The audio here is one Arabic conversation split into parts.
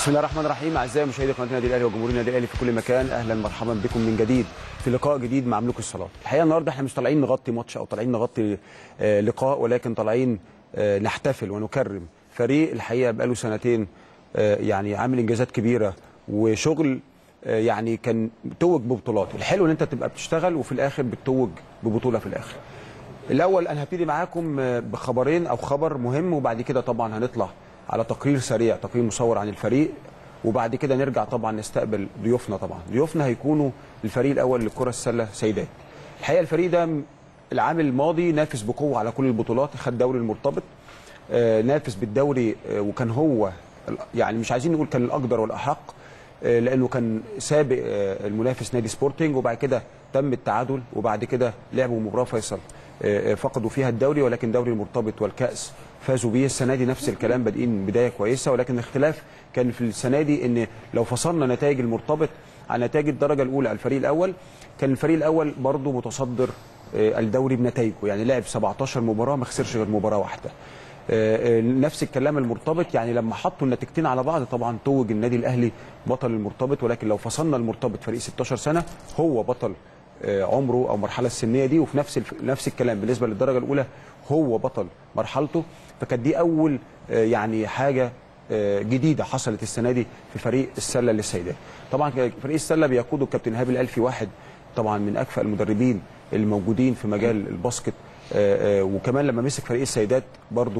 بسم الله الرحمن الرحيم. اعزائي مشاهدي قناه النادي الاهلي وجمهور النادي الاهلي في كل مكان، اهلا مرحبا بكم من جديد في لقاء جديد مع ملوك الصالات. الحقيقه النهارده احنا مش طالعين نغطي ماتش او طالعين نغطي لقاء، ولكن طالعين نحتفل ونكرم فريق الحقيقه بقاله سنتين يعني عامل انجازات كبيره وشغل يعني كان توج ببطولات. الحلو ان انت تبقى بتشتغل وفي الاخر بتتوج ببطوله في الاخر. الاول انا هبتدي معاكم بخبرين او خبر مهم، وبعد كده طبعا هنطلع على تقرير سريع، تقرير مصور عن الفريق، وبعد كده نرجع طبعا نستقبل ضيوفنا. طبعا ضيوفنا هيكونوا الفريق الاول لكرة السله سيدات. الحقيقه الفريق ده العام الماضي نافس بقوه على كل البطولات، خد دوري المرتبط، نافس بالدوري، وكان هو يعني مش عايزين نقول كان الاقدر والاحق، لانه كان سابق المنافس نادي سبورتنج، وبعد كده تم التعادل، وبعد كده لعبوا مباراه فيصل فقدوا فيها الدوري، ولكن دوري المرتبط والكاس فازوا بيه. السنه دي نفس الكلام، بادئين بدايه كويسه، ولكن الاختلاف كان في السنه دي ان لو فصلنا نتائج المرتبط عن نتائج الدرجه الاولى على الفريق الاول، كان الفريق الاول برضه متصدر الدوري بنتائجه، يعني لعب 17 مباراه ما خسرش غير مباراه واحده. نفس الكلام المرتبط، يعني لما حطوا النتيجتين على بعض طبعا توج النادي الاهلي بطل المرتبط، ولكن لو فصلنا المرتبط فريق 16 سنه هو بطل عمره او المرحله السنيه دي، وفي نفس الكلام بالنسبه للدرجه الاولى هو بطل مرحلته. فكانت دي اول يعني حاجه جديده حصلت السنه دي في فريق السله للسيدات. طبعا فريق السله بيقوده الكابتن ايهاب الالفي، واحد طبعا من اكفأ المدربين الموجودين في مجال الباسكت، وكمان لما مسك فريق السيدات برضه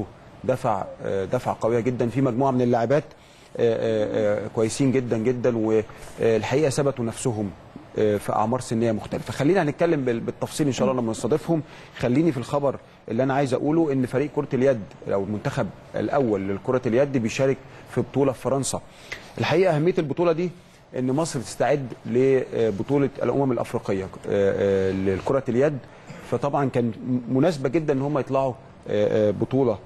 دفع قويه جدا في مجموعه من اللاعبات كويسين جدا جدا، والحقيقه ثبتوا نفسهم في اعمار سنيه مختلفه. خلينا هنتكلم بالتفصيل ان شاء الله لما نستضيفهم. خليني في الخبر اللي انا عايز اقوله ان فريق كره اليد او المنتخب الاول لكره اليد بيشارك في بطوله في فرنسا. الحقيقه اهميه البطوله دي ان مصر تستعد لبطوله الامم الافريقيه لكره اليد، فطبعا كان مناسبه جدا ان هم يطلعوا بطوله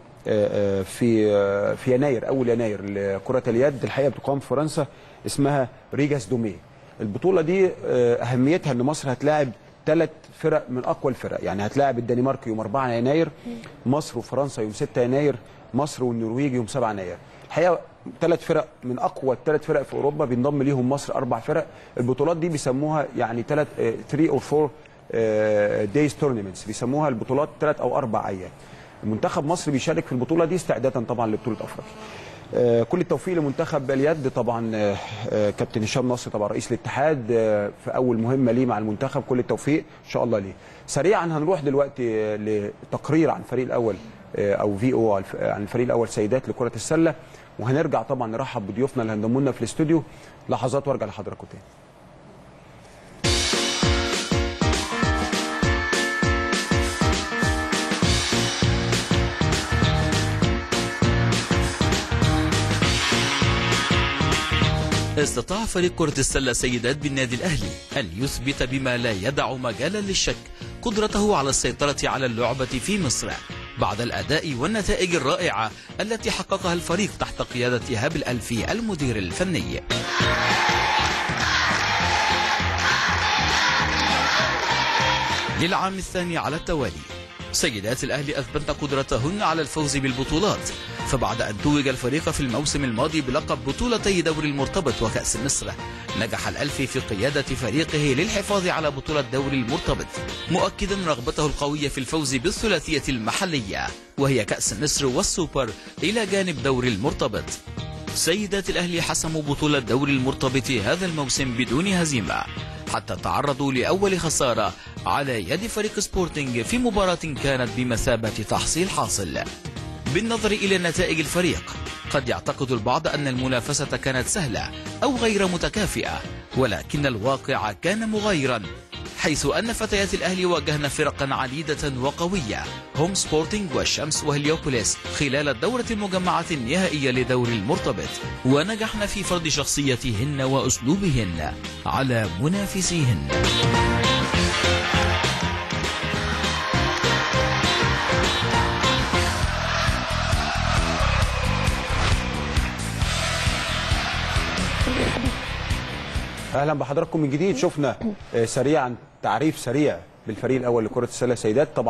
في يناير، اول يناير لكره اليد. الحقيقه بتقام في فرنسا، اسمها ريجاس دومي. البطوله دي اهميتها ان مصر هتلاعب 3 فرق من اقوى الفرق، يعني هتلاعب الدنمارك يوم 4 يناير، مصر وفرنسا يوم 6 يناير، مصر والنرويج يوم 7 يناير. الحقيقه 3 فرق من اقوى ال3 فرق في اوروبا، بينضم ليهم مصر 4 فرق. البطولات دي بيسموها يعني 3 او 4 دايز تورنمنتس، بيسموها البطولات 3 أو 4 ايام. منتخب مصر بيشارك في البطوله دي استعدادا طبعا لبطوله افريقيا. كل التوفيق لمنتخب اليد طبعا، كابتن هشام نصر طبعا رئيس الاتحاد في اول مهمه ليه مع المنتخب، كل التوفيق ان شاء الله ليه. سريعا هنروح دلوقتي لتقرير عن الفريق الاول او في او عن الفريق الاول سيدات لكره السله، وهنرجع طبعا نرحب بضيوفنا اللي هينضموا لنا في الاستوديو لحظات وارجع لحضراتكم تاني. استطاع فريق كرة السلة سيدات بالنادي الأهلي أن يثبت بما لا يدع مجالا للشك قدرته على السيطرة على اللعبة في مصر بعد الأداء والنتائج الرائعة التي حققها الفريق تحت قيادة إيهاب الألفي المدير الفني. للعام الثاني على التوالي سيدات الأهلي أثبتن قدرتهن على الفوز بالبطولات، فبعد أن توج الفريق في الموسم الماضي بلقب بطولتي دوري المرتبط وكأس مصر، نجح الألفي في قيادة فريقه للحفاظ على بطولة دوري المرتبط، مؤكدا رغبته القوية في الفوز بالثلاثية المحلية وهي كأس مصر والسوبر إلى جانب دوري المرتبط. سيدات الأهلي حسموا بطولة دوري المرتبط هذا الموسم بدون هزيمة، حتى تعرضوا لأول خسارة على يد فريق سبورتنج في مباراة كانت بمثابة تحصيل حاصل. بالنظر إلى نتائج الفريق قد يعتقد البعض أن المنافسة كانت سهلة أو غير متكافئة، ولكن الواقع كان مغايرا، حيث أن فتيات الأهلي واجهن فرقا عديدة وقوية هم سبورتنج والشمس وهليوبوليس خلال الدورة المجمعة النهائية لدوري المرتبط، ونجحن في فرض شخصيتهن وأسلوبهن على منافسيهن. اهلا بحضراتكم من جديد. شفنا سريعا تعريف سريع بالفريق الاول لكره السله سيدات. طبعا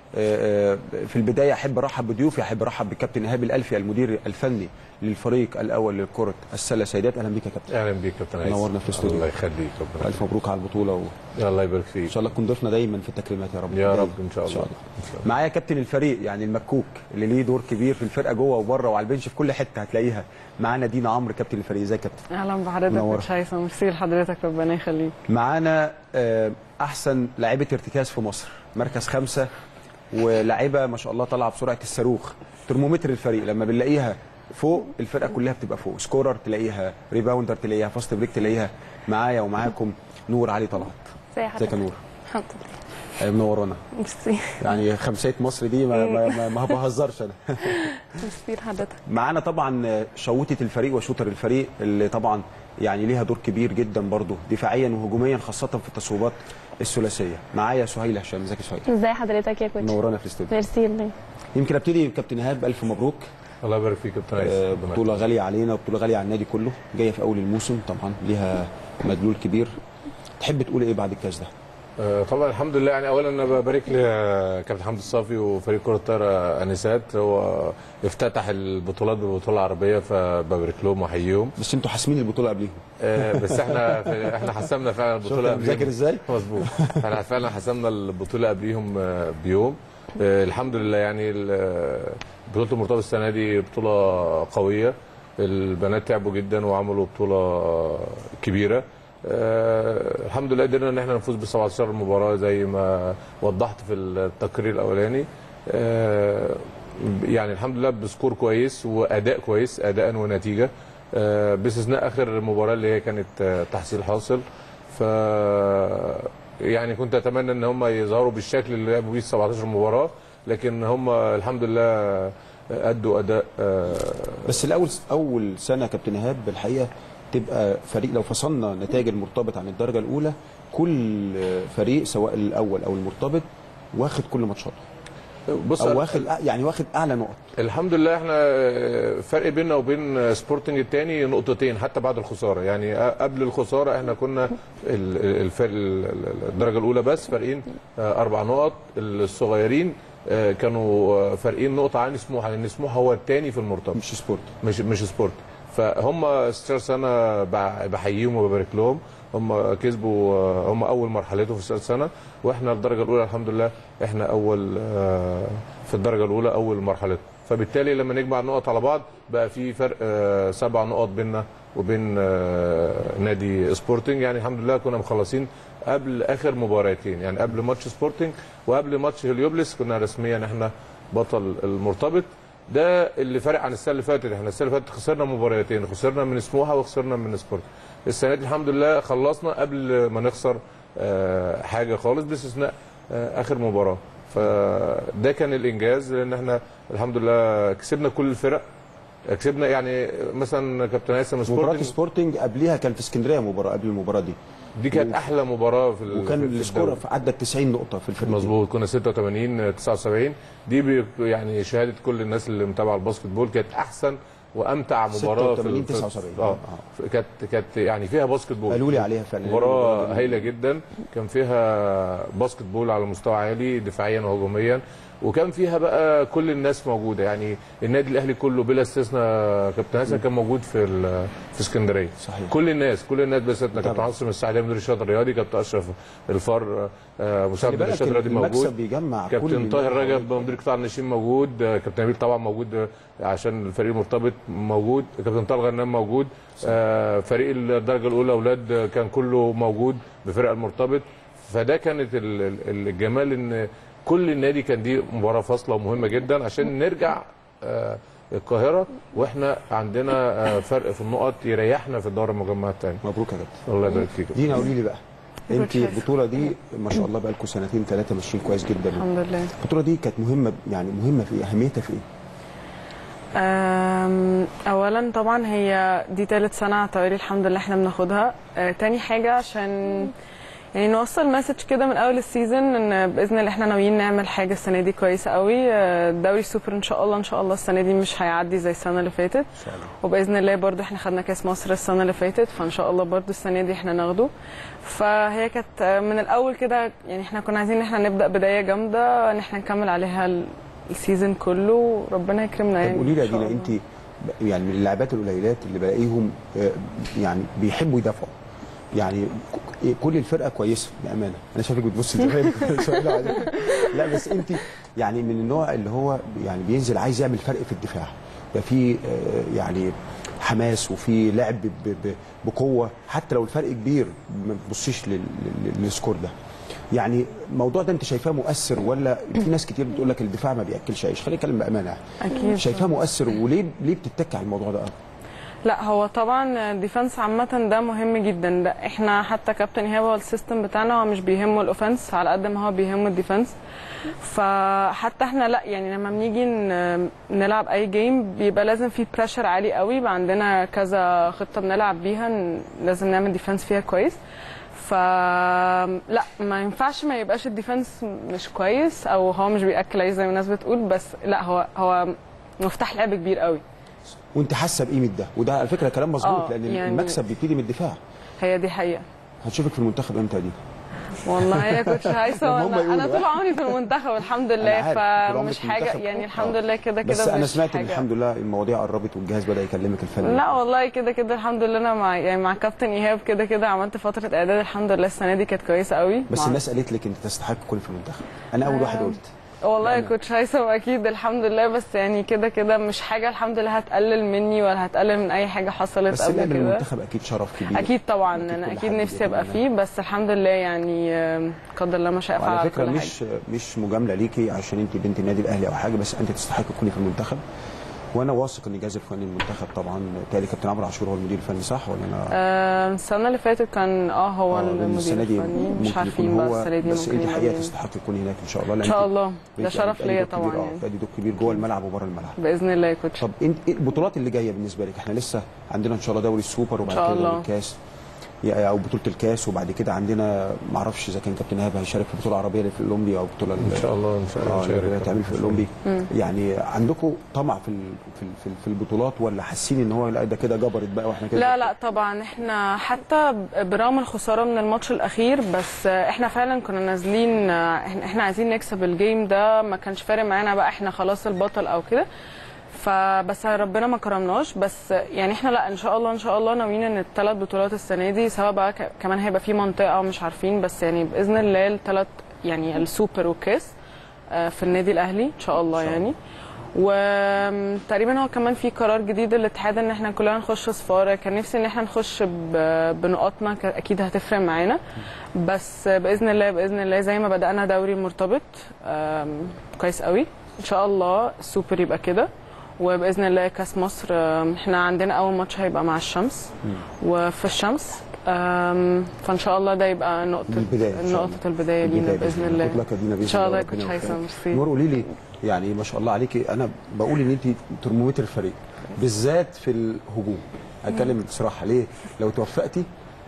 في البدايه احب ارحب بضيوفي، احب ارحب بالكابتن ايهاب الالفي المدير الفني للفريق الاول لكره السله سيدات. اهلا بيك يا كابتن. اهلا بيك يا كابتن عايز. نورنا في الاستوديو. الله يخليك. ربنا الف مبروك على البطوله الله يبارك فيك. ان شاء الله تكون ضيفنا دايما في التكريمات يا رب. يا رب ان شاء الله. معايا كابتن الفريق يعني المكوك اللي ليه دور كبير في الفرقه جوه وبره وعلى البنش في كل حته هتلاقيها. معانا دينا عمرو كابتن الفريق. ازيك يا كابتن؟ اهلا بحضرتك. مش هيثم. ميرسي لحضرتك ربنا يخليك. معانا احسن لاعيبه ارتكاز في مصر، مركز 5 ولاعيبه ما شاء الله طالعه بسرعه الصاروخ. ترمومتر الفريق لما بنلاقيها فوق الفرقه كلها بتبقى فوق، سكورر تلاقيها، ريباوندر تلاقيها، فاست بريك تلاقيها. معايا ومعاكم نور علي طلعت. ازيك يا نور؟ الحمد لله. منورانا. ميرسي. يعني خمسيه مصر دي ما بهزرش انا. ميرسي لحضرتك. معانا طبعا شوطه الفريق وشوتر الفريق اللي طبعا يعني ليها دور كبير جدا برضه دفاعيا وهجوميا خاصه في التصويبات الثلاثيه. معايا سهيله هشام. ازيك يا سهيله؟ ازي حضرتك يا كوتش؟ منورانا في الاستوديو. ميرسي لله. يمكن ابتدي كابتن ايهاب. الف مبروك. الله يبارك فيك يا كابتن عايز. بطوله غاليه علينا وبطوله غاليه على النادي كله، جايه في اول الموسم طبعا ليها مدلول كبير. تحب تقول ايه بعد الكاس ده؟ طبعا الحمد لله. يعني اولا انا ببارك لكابتن حمدي الصافي وفريق كره الطايره انسات، هو افتتح البطولات بالبطوله العربيه، فببارك لهم واحييهم. بس انتوا حاسمين البطوله قبليهم. بس احنا حسمنا فعلا البطوله قبليهم. مذاكر ازاي؟ مظبوط. احنا فعلا حسمنا البطوله قبليهم بيوم. الحمد لله. يعني بطوله المرتبط السنه دي بطوله قويه، البنات تعبوا جدا وعملوا بطوله كبيره. الحمد لله قدرنا ان احنا نفوز ب 17 مباراه زي ما وضحت في التقرير الاولاني. يعني الحمد لله بسكور كويس واداء كويس، اداء ونتيجه، باستثناء اخر مباراه اللي هي كانت تحصيل حاصل. ف يعني كنت اتمنى ان هم يظهروا بالشكل اللي لعبوا بيه 17 مباراه، لكن هم الحمد لله ادوا اداء. بس اول سنه كابتن ايهاب الحقيقه تبقى فريق، لو فصلنا نتائج المرتبط عن الدرجه الاولى، كل فريق سواء الاول او المرتبط واخد كل ماتشاته. بص او واخد اعلى نقط. الحمد لله. احنا فرق بيننا وبين سبورتنج الثاني نقطتين حتى بعد الخساره. يعني قبل الخساره احنا كنا الدرجه الاولى بس فارقين 4 نقط. الصغيرين كانوا فارقين نقطه عن سموحه، لان سموحه هو الثاني في المرتبط مش سبورت. مش سبورت. فهم 16 سنه بحييهم وببارك لهم. هم كسبوا، هم اول مرحلته في 16 سنه، واحنا الدرجه الاولى الحمد لله احنا اول في الدرجه الاولى اول مرحلته. فبالتالي لما نجمع النقط على بعض بقى في فرق 7 نقط بيننا وبين نادي سبورتنج. يعني الحمد لله كنا مخلصين قبل اخر مباراتين، يعني قبل ماتش سبورتنج وقبل ماتش هليوبلس كنا رسميا احنا بطل المرتبط. ده اللي فرق عن السنه اللي فاتت. احنا السنه اللي فاتت خسرنا مباراتين، خسرنا من سموحه وخسرنا من سبورت. السنه دي الحمد لله خلصنا قبل ما نخسر حاجه خالص باستثناء اخر مباراه. فده كان الانجاز، لان احنا الحمد لله كسبنا كل الفرق. كسبنا يعني مثلا كابتن هيثم مباراه سبورتنج قبليها كان في اسكندريه مباراه قبل المباراه دي كانت احلى مباراه في وكان السكور عدى 90 نقطه في الفريق. مظبوط. كنا 86 79. دي يعني شهاده كل الناس اللي متابعه الباسكت بول، كانت احسن وامتع مباراه 86 79. كانت يعني فيها باسكت بول. قالوا لي عليها فعلا. مباراه هايله جدا، كان فيها باسكت بول على مستوى عالي دفاعيا وهجوميا، وكان فيها بقى كل الناس موجوده. يعني النادي الاهلي كله بلا استثناء كابتن حسن كان موجود في اسكندريه. صحيح. كل الناس باستثناء كابتن عاصم السعديه مدير الشاطئ الرياضي، كابتن اشرف الفار مساعد مدير الشاطئ الرياضي موجود، كابتن طاهر رجب مدير قطاع الناشئين موجود، كابتن نبيل طبعا موجود عشان الفريق المرتبط موجود، كابتن طارق غنام موجود، فريق الدرجه الاولى اولاد كان كله موجود بفرق المرتبط. فده كانت الجمال ان كل النادي كان دي مباراه فاصله ومهمه جدا عشان نرجع القاهره واحنا عندنا فرق في النقط يريحنا في الدوري المجمعات الثاني. مبروك يا كابتن. الله يبارك فيك. دينا قولي لي بقى، انت البطوله دي ما شاء الله بقى لكم 2 3 ماشيين كويس جدا. الحمد لله. البطوله دي كانت مهمه، يعني مهمه في ايه؟ اهميتها في ايه؟ اولا طبعا هي دي 3 سنه على التوالي الحمد لله احنا بناخدها. تاني حاجه عشان يعني نوصل مسج كده من اول السيزون ان باذن الله احنا ناويين نعمل حاجه السنه دي كويسه قوي. الدوري السوبر ان شاء الله السنه دي مش هيعدي زي السنه اللي فاتت، وباذن الله برضو احنا خدنا كاس مصر السنه اللي فاتت، فان شاء الله برضو السنه دي احنا ناخده. فهي كانت من الاول كده، يعني احنا كنا عايزين ان احنا نبدا بدايه جامده ان احنا نكمل عليها السيزون كله وربنا يكرمنا. يعني قولي لي يا دينا، انت يعني من اللاعبات القليلات اللي بلاقيهم يعني بيحبوا يدافعوا، يعني كل الفرقه كويسه بامانه. انا شايفك بتبصي لا بس انت يعني من النوع اللي هو يعني بينزل عايز يعمل فرق في الدفاع، في يعني حماس وفي لعب بقوه، حتى لو الفرق كبير ما تبصيش للسكور ده. يعني الموضوع ده انت شايفاه مؤثر، ولا في ناس كتير بتقول لك الدفاع ما بياكلش عيش؟ خلينا نتكلم بامانه. اكيد شايفاه مؤثر، وليه بتتك على الموضوع ده؟ لا هو طبعا الديفنس عامه ده مهم جدا. ده احنا حتى كابتن ايهاب هو السيستم بتاعنا هو مش بيهمه الاوفنس على قد ما هو بيهمه الديفنس. فحتى احنا لا يعني لما بنيجي نلعب اي جيم بيبقى لازم في بريشر عالي قوي، يبقى عندنا كذا خطه بنلعب بيها لازم نعمل ديفنس فيها كويس. فلا ما ينفعش ما يبقاش الديفنس مش كويس او هو مش بياكل عيش زي ما الناس بتقول، بس لا هو مفتاح لعب كبير قوي. وانت حاسه بقيمه ده، وده على فكره كلام مظبوط، لان يعني المكسب بيبتدي من الدفاع. هي دي حقيقه. هتشوفك في المنتخب امتى دي؟ والله يا كوتش هيثم انا طول عمري في المنتخب الحمد لله، فمش حاجه يعني الحمد لله كده بس انا سمعت ان الحمد لله المواضيع قربت والجهاز بدا يكلمك الفني. لا والله كده الحمد لله انا مع كابتن ايهاب كده عملت فتره اعداد الحمد لله السنه دي كانت كويسه قوي. بس الناس قالت لك انت تستحق تكون في المنتخب، انا اول واحد قلت والله يا كوتش هيثم اكيد الحمد لله، بس يعني كده مش حاجه الحمد لله هتقلل مني ولا هتقلل من اي حاجه حصلت قبل كده. بس المنتخب اكيد شرف كبير. اكيد طبعا انا اكيد نفسي ابقى فيه، بس الحمد لله يعني قدر الله ما شاء فعل. على فكره مش مجامله ليكي عشان انت بنت النادي الاهلي او حاجه، بس انت تستحق تكوني في المنتخب، وانا واثق ان الجهاز الفني المنتخب طبعا بالتالي كابتن عمرو عاشور هو المدير الفني، صح ولا انا؟ السنه اللي فاتت كان هو المدير الفني، مش عارفين بقى السنه دي بس انت حقيقه تستحق تكوني هناك ان شاء الله. ان شاء الله ده شرف ليا طبعا. يعني ادي دور كبير جوه الملعب وبره الملعب باذن الله يا كوتش. طب انت البطولات اللي جايه بالنسبه لك؟ احنا لسه عندنا ان شاء الله دوري السوبر وبعد كده دوري الكاس او بطوله الكاس، وبعد كده عندنا ما اعرفش اذا كان كابتن ايهاب هيشارك في بطوله عربيه في الاولمبي او بطوله ان شاء الله اللي هتعمل في الاولمبي. يعني عندكم طمع في البطولات، ولا حاسين ان هو لا ده كده جبرت بقى واحنا كده؟ لا طبعا احنا حتى برغم الخساره من الماتش الاخير، بس احنا فعلا كنا نازلين احنا عايزين نكسب الجيم ده، ما كانش فارق معانا بقى احنا خلاص البطل او كده، فبس ربنا ما كرمناش. بس يعني احنا لا ان شاء الله ناويين ان الثلاث بطولات السنه دي، سواء بقى كمان هيبقى في منطقه مش عارفين، بس يعني باذن الله الثلاث يعني السوبر والكاس في النادي الاهلي ان شاء الله يعني. وتقريبا هو كمان في قرار جديد للاتحاد ان احنا كلنا نخش صفاره، كان نفسي ان احنا نخش بنقاطنا اكيد هتفرق معانا، بس باذن الله زي ما بدانا دوري مرتبط كويس قوي ان شاء الله السوبر يبقى كده، وباذن الله كاس مصر احنا عندنا اول ماتش هيبقى مع الشمس وفي الشمس، فان شاء الله ده يبقى نقطه البدايه لينا باذن الله. ان شاء الله يا كوتش هيثم. نور قولي لي، يعني ما شاء الله عليكي، انا بقول ان انت ترمومتر الفريق بالذات في الهجوم. هتكلم بصراحه ليه؟ لو توفقتي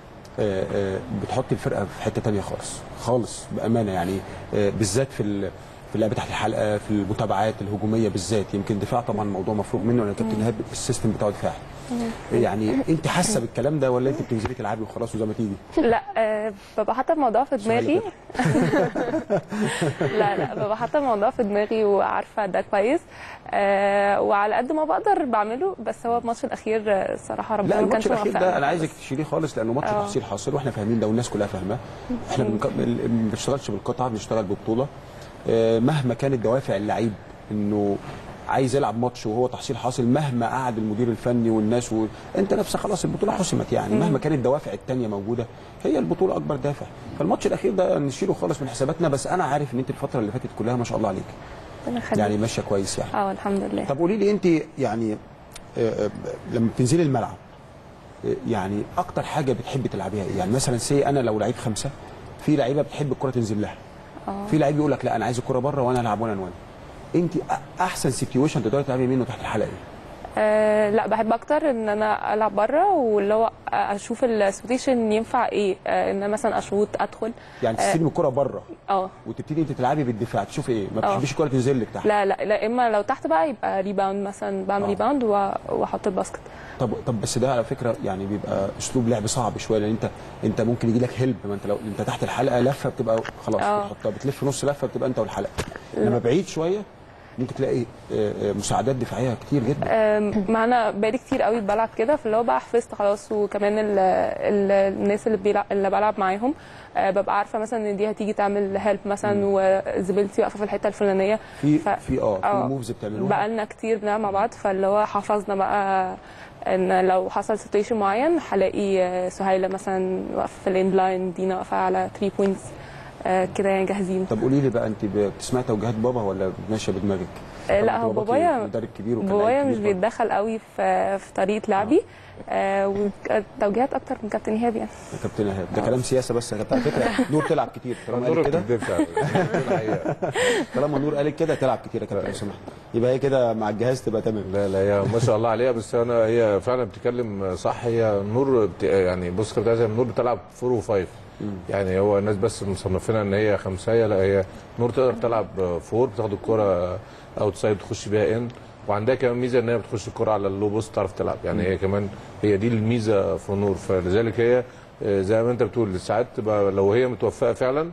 بتحطي الفرقه في حته ثانيه خالص بامانه، يعني بالذات في اللعب تحت الحلقه، في المتابعات الهجوميه بالذات. يمكن دفاع طبعا الموضوع مفروغ منه، انا كابتن ايهاب السيستم بتاعه دفاعي. يعني انت حاسه بالكلام ده، ولا انت بتنزلي تلعبي وخلاص وزي ما تيجي؟ لا ببقى حاطه الموضوع في دماغي. لا ببقى حاطه الموضوع في دماغي وعارفه ده كويس، وعلى قد ما بقدر بعمله. بس هو الماتش الاخير الصراحه ربنا ما كانش موفق. الماتش الاخير ده انا عايزك تشيليه خالص، لانه ماتش تحصيل حاصل واحنا فاهمين ده والناس كلها فاهماه. احنا ما بنشتغلش بالقطعه، بنشتغل ببطوله. مهما كانت دوافع اللعيب انه عايز يلعب ماتش وهو تحصيل حاصل، مهما قعد المدير الفني والناس انت نفسك خلاص البطوله حسمت، يعني مهما كانت الدوافع الثانيه موجوده، هي البطوله اكبر دافع. فالماتش الاخير ده نشيله خالص من حساباتنا. بس انا عارف ان انت الفتره اللي فاتت كلها ما شاء الله عليك يعني ماشيه كويس يعني. الحمد لله. طب قولي لي انت يعني لما بتنزلي الملعب يعني اكتر حاجه بتحبي تلعبيها ايه؟ يعني مثلا انا لو لعيب 5، في لعيبه بتحب الكره تنزل لها، في لعيب يقول لك لا انا عايز الكره بره وانا العب 1-1. انت احسن سيتويشن تقدري تلعبي منه تحت الحلقه ايه؟ لا بحب اكتر ان انا العب بره، واللي هو اشوف السبوتيشن ينفع ايه، ان مثلا اشوط ادخل. يعني تستلم الكره بره اه وتبتدي انت تلعبي بالدفاع، تشوفي ايه؟ ما اه. بتحبيش الكره تنزل لك تحت؟ لا اما لو تحت بقى يبقى ريباوند مثلا، بعمل ريباوند واحط الباسكت. طب بس ده على فكره يعني بيبقى اسلوب لعب صعب شويه، لان انت ممكن يجي لك هيلب، ما انت لو انت تحت الحلقه لفه بتبقى خلاص بتحطها، بتلف نص لفه بتبقى انت والحلقه. لما بعيد شويه ممكن تلاقي مساعدات دفاعيه كتير جدا. ما انا بقالي كتير قوي بلعب كده، فاللي هو بقى حفظت خلاص، وكمان الناس اللي بلعب معاهم ببقى عارفه مثلا ان دي هتيجي تعمل هيلب مثلا، وزميلتي واقفه في الحته الفلانيه. في موفز بتعملوها بقى لنا كتير بنلعب مع بعض، فاللي هو حفظنا بقى ان لو حصل سيتويشن معين هلاقي سهيله مثلا واقفه في الان لاين، دينا واقفه على 3 بوينتس كده يعني جاهزين. طب قولي لي بقى، انت بتسمعي توجيهات بابا ولا ماشيه بدماغك؟ لا هو بابايا مدرب كبير، بابايا مش بيتدخل قوي في طريقه لعبي. والتوجيهات اكتر من كابتن ايهاب يعني. كابتن ايهاب ده كلام سياسه بس يا كابتن، على فكره نور تلعب كتير طالما قال كده. طالما نور قال كده تلعب كتير يا كابتن لو سمحت، يبقى هي كده مع الجهاز تبقى تمام. لا هي ما شاء الله عليها، بس هي فعلا بتتكلم صح. هي نور يعني بص كابتن زي نور بتلعب 4 و5، يعني هو الناس بس مصنفينها ان هي خمسيه، لا هي نور تقدر تلعب 4، بتاخد الكره اوتسايد تخش بيها ان، وعندها كمان ميزه ان هي بتخش الكره على اللو بوست تعرف تلعب، يعني هي كمان هي دي الميزه في نور. فلذلك هي زي ما انت بتقول ساعات تبقى لو هي متوفقه فعلا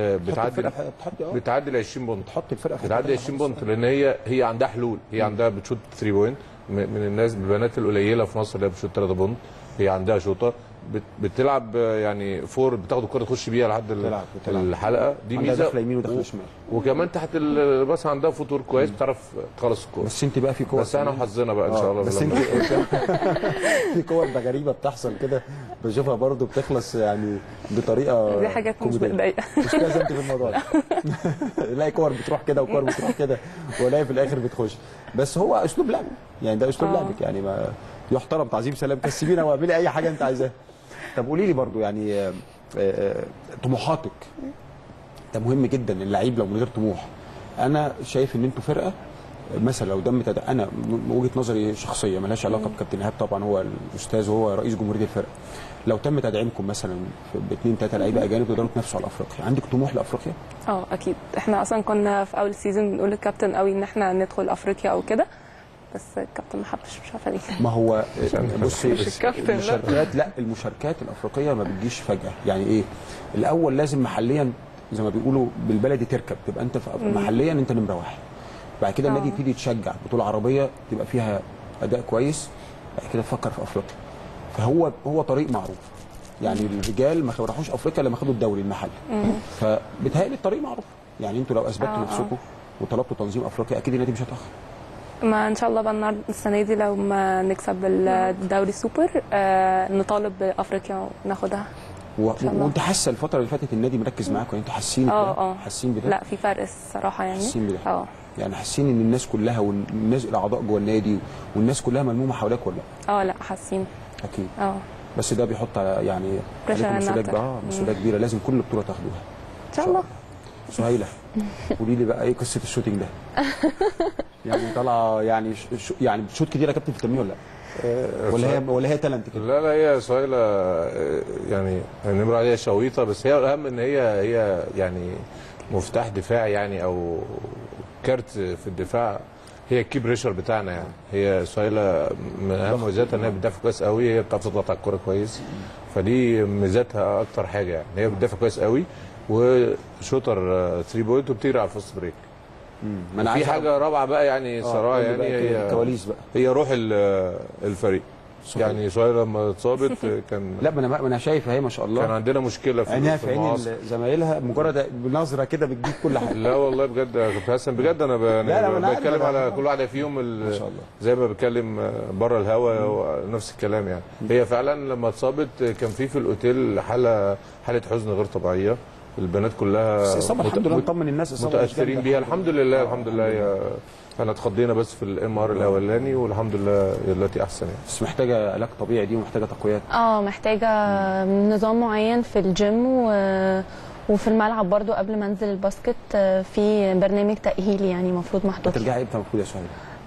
بتعدي ال 20 بونت، تحط الفرقه بتعدي 20 بونت، لان هي عندها حلول، هي عندها بتشوت 3 بوينت من الناس البنات القليله في مصر اللي هي بتشوت 3 بونت، هي عندها شوطه بتلعب يعني فور، بتاخد الكره تخش بيها لحد الحلقه، دي ميزه. داخله يمين وداخله شمال، وكمان تحت بس عندها فوتور كويس بتعرف تخلص الكوره. بس انت بقى في كور، بس احنا وحظنا بقى ان شاء الله. بس انت في كور غريبه بتحصل كده بشوفها برضو بتخلص يعني بطريقه، دي حاجات مش متضايقه، مش كده انت في الموضوع ده. لاقي كور بتروح كده وكور بتروح كده، ولاقي في الاخر بتخش. بس هو اسلوب لعبه يعني، ده اسلوب لعبك يعني، ما يحترم، تعظيم سلام، كسبينا واعملي اي حاجه انت عايزاها. طب قولي لي برضو يعني طموحاتك، ده مهم جدا. اللعيب لو من غير طموح، انا شايف ان انتوا فرقه مثلا لو انا وجهه نظري شخصيه ملهاش علاقه بكابتن ايهاب، طبعا هو الاستاذ وهو رئيس جمهوريه الفرقه. لو تم تدعيمكم مثلا باثنين 3 لعيبه اجانب تقدروا تنافسوا على افريقيا، عندك طموح لافريقيا؟ اكيد. احنا اصلا كنا في اول سيزون بنقول للكابتن قوي ان احنا ندخل افريقيا او كده، بس الكابتن ما حبش، مش عارفه ليه. ما هو بصي المشاركات المشاركات الافريقيه ما بتجيش فجاه، يعني ايه؟ الاول لازم محليا زي ما بيقولوا بالبلدي تركب، تبقى انت محليا انت نمره 1، بعد كده النادي يبتدي يتشجع، بطوله عربيه تبقى فيها اداء كويس، بعد كده تفكر في افريقيا. فهو طريق معروف يعني، الرجال ما راحوش افريقيا لما خدوا الدوري المحلي، فبيتهيألي الطريق معروف يعني. انتوا لو اثبتوا نفسكم وطلبتوا تنظيم افريقيا اكيد النادي مش هيتاخر. ما ان شاء الله بقى السنه دي لو ما نكسب الدوري السوبر نطالب بافريقيا وناخدها. وانت حاسه الفتره اللي فاتت النادي مركز معاكم، انتوا حاسين حاسين بده؟ لا في فرق الصراحه يعني، حاسين بده يعني، حاسين ان الناس كلها والناس الاعضاء جوه النادي والناس كلها ملمومه حواليك ولا لا حاسين اكيد. بس ده بيحط يعني مسؤوليه كبيره، لازم كل بطوله تاخدوها ان شاء الله. سهيله قولي لي بقى ايه قصه الشوتينج ده؟ يعني طالعه يعني يعني بتشوت كتير يا كابتن في التمرين ولا هي تالنت كده؟ لا هي سهيله يعني نمر عليها شويطه، بس هي الاهم ان هي يعني مفتاح دفاع يعني، او كارت في الدفاع، هي الكي بريشر بتاعنا يعني. هي سهيله من اهم ميزاتها انها بتدافع كويس قوي، هي بتعرف تضغط على الكوره كويس، فدي ميزاتها اكتر حاجه يعني، هي بتدافع كويس قوي وشوتر 3 بوينت وبتجري على الفاست بريك. في حاجه رابعه بقى يعني صراحه يعني، هي الكواليس بقى، هي روح الفريق صحيح. يعني سهيله لما اتصابت كان لا ما انا شايف اهي ما شاء الله كان عندنا مشكله في عينيها في عين زمايلها، مجرد بنظره كده بتجيب كل حاجه. لا والله بجد يا كابتن حسن، بجد انا بتكلم على كل واحده فيهم ما شاء الله، زي ما بتكلم بره الهوا نفس الكلام يعني. هي فعلا لما اتصابت كان في الاوتيل حاله حزن غير طبيعيه، البنات كلها الحمد لله نطمن الناس متاثرين بيها الحمد لله. الحمد لله احنا اتخضينا بس في الام ار الاولاني، والحمد لله دلوقتي احسن يعني. بس محتاجه علاج طبيعي دي ومحتاجه تقويات. محتاجه نظام معين في الجيم وفي الملعب برضو قبل ما انزل الباسكت في برنامج تاهيلي يعني المفروض محطوط. هترجعي امتى المفروض يا سهيله؟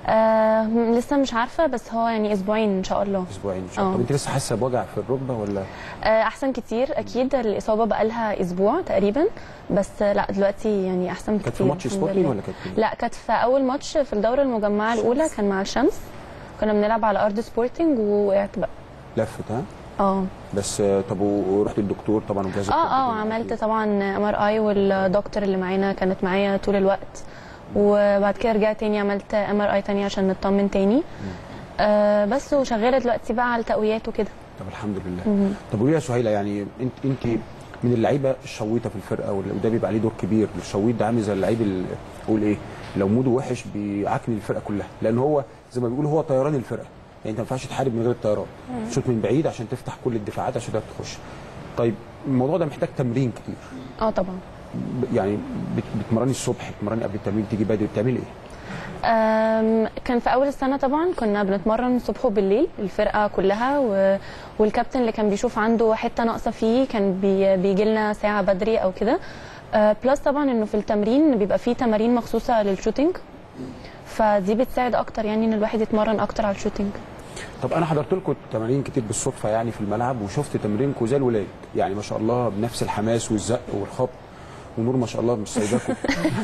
لسه مش عارفه، بس هو يعني اسبوعين ان شاء الله. اسبوعين ان شاء الله. طب انت لسه حاسه بوجع في الركبه ولا؟ احسن كتير اكيد. الاصابه بقى لها اسبوع تقريبا، بس لا دلوقتي يعني احسن كتير. كانت في ماتش سبورتنج ولا كانت فين؟ لا كانت في اول ماتش في الدوره المجمعه الاولى، كان مع الشمس، كنا بنلعب على ارض سبورتنج ووقعت بقى. لفت ها؟ بس طب ورحت الدكتور طبعا وجهاز عملت طبعا MRI، والدكتور اللي معانا كانت معايا طول الوقت، وبعد كده رجعت تاني عملت MRI تاني عشان نطمن تاني. بس وشغاله دلوقتي بقى على التقويات وكده. طب الحمد لله. طب قولي يا سهيله، يعني انت من اللعيبه الشويطه في الفرقه، وده بيبقى عليه دور كبير. الشويط ده عامل زي اللعيب اللي اقول ايه، لو موده وحش بيعكنن الفرقه كلها، لان هو زي ما بيقولوا هو طيران الفرقه. يعني انت ما ينفعش تحارب من غير الطيران، تشوط من بعيد عشان تفتح كل الدفاعات عشان تقدر تخش. طيب الموضوع ده محتاج تمرين كتير. طبعا. يعني بتمرني الصبح، بتمرني قبل التمرين، تيجي بدري، بتعملي ايه؟ كان في اول السنه طبعا كنا بنتمرن الصبح وبالليل الفرقه كلها، والكابتن اللي كان بيشوف عنده حته ناقصه فيه كان بيجي لنا ساعه بدري او كده. بلس طبعا انه في التمرين بيبقى فيه تمارين مخصوصه للشوتينج، فدي بتساعد اكتر يعني ان الواحد يتمرن اكتر على الشوتينج. طب انا حضرت لكم تمارين كتير بالصدفه يعني في الملعب، وشفت تمرينكم زي الولاد، يعني ما شاء الله بنفس الحماس والزق والخبط، ونور ما شاء الله مش سايباكم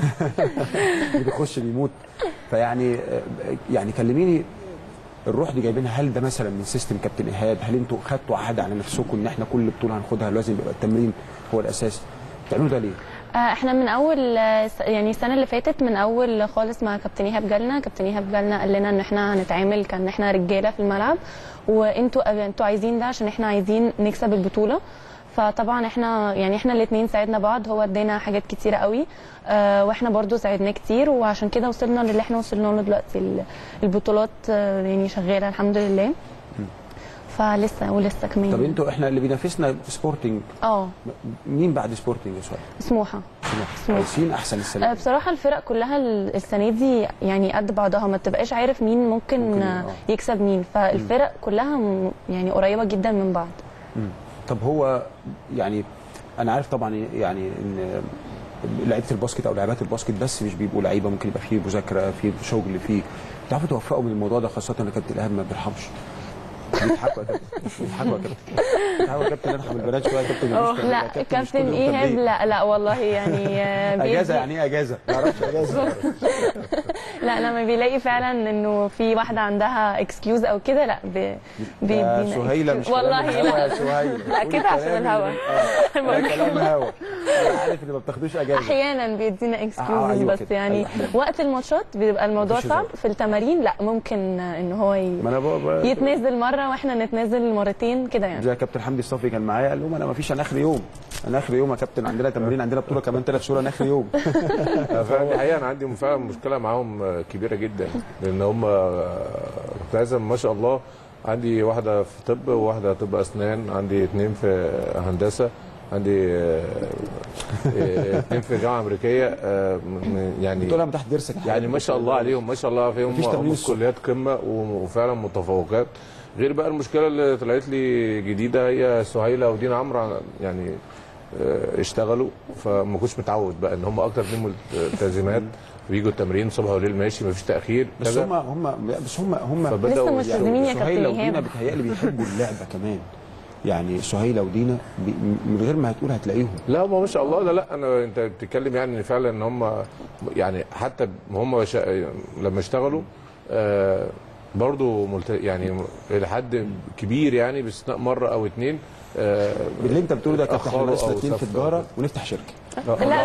بيخش بيموت. فيعني كلميني الروح دي جايبينها، هل ده مثلا من سيستم كابتن ايهاب؟ هل انتوا خدتوا عهد على نفسكم ان احنا كل بطوله هناخدها لازم يبقى التمرين هو الاساس؟ بتعملوا ده ليه؟ احنا من اول يعني السنه اللي فاتت، من اول خالص ما كابتن ايهاب جالنا، كابتن ايهاب جالنا قال لنا ان احنا هنتعامل كان احنا رجاله في الملعب، وانتوا عايزين ده عشان احنا عايزين نكسب البطوله. فطبعا احنا الاثنين ساعدنا بعض، هو ادينا حاجات كتيره قوي، واحنا برضو ساعدناه كتير، وعشان كده وصلنا للي احنا وصلنا له دلوقتي. البطولات يعني شغاله الحمد لله، ولسه كمان. طب انتوا احنا اللي بينافسنا سبورتنج، مين بعد سبورتنج يا سؤال؟ سموحه. عايزين احسن السنه. بصراحه الفرق كلها السنه دي يعني قد بعضها، ما تبقاش عارف مين ممكن يكسب مين، فالفرق كلها يعني قريبه جدا من بعض. طب هو يعني انا عارف طبعا يعني ان لعيبه الباسكت او لاعبات الباسكت بس مش بيبقوا لعيبه، ممكن يبقى فيه مذاكره، فيه شغل، فيه بتعرفوا توفقوا من الموضوع ده، خاصه ان كابتن ايهاب ما بيرحمش. بيضحكوا يا كابتن، بيضحكوا يا كابتن، ارحم البنات شويه يا كابتن. لا كابتن ايهاب لا والله يعني اجازه. يعني ايه اجازه؟ ما اعرفش اجازه. لا لما بيلاقي فعلا انه في واحده عندها اكسكيوز او كده، لا بيدينا سهيله مش والله لا سهيله، لا كده عشان الهوا. كلام هوا. انا عارف ان ما بتاخدوش اجازه. احيانا بيدينا اكسكيوز بس يعني وقت الماتشات بيبقى الموضوع صعب. في التمارين لا ممكن ان هو يتنازل مره واحنا نتنازل مرتين كده يعني. زي كابتن حمدي الصافي كان معايا، قال لهم انا ما فيش، انا اخر يوم يا كابتن، عندنا تمرين، عندنا بطوله كمان 3 شهور، انا اخر يوم. فعلا الحقيقه انا عندي فعلا مشكله معاهم كبيره جدا، لان هم لازم ما شاء الله. عندي واحده في طب وواحده طب اسنان، عندي 2 في هندسه، عندي 2 في جامعه امريكيه، يعني بتقولها من تحت درسك يعني ما شاء الله عليهم، ما شاء الله فيهم كليات قمه وفعلا متفوقات. غير بقى المشكله اللي طلعت لي جديده هي سهيله ودينا عمرو، يعني اشتغلوا، فما كنتش متعود بقى ان هم اكتر 2 ملتزمات، بيجوا التمرين صبح وليل ماشي، ما فيش تاخير. بس هم لسه ملتزمين يا كابتن ايهاب. سهيله ودينا بيتهيألي بيحبوا اللعبه كمان، يعني سهيله ودينا من غير ما هتقول هتلاقيهم. لا هم ما شاء الله. لا انت بتتكلم يعني ان فعلا ان هم يعني حتى هم لما اشتغلوا برضه يعني الى حد كبير، يعني باستثناء مره او 2 اللي انت بتقوله ده كابتن، احنا ناقصنا 2 في تجاره ونفتح شركه. لا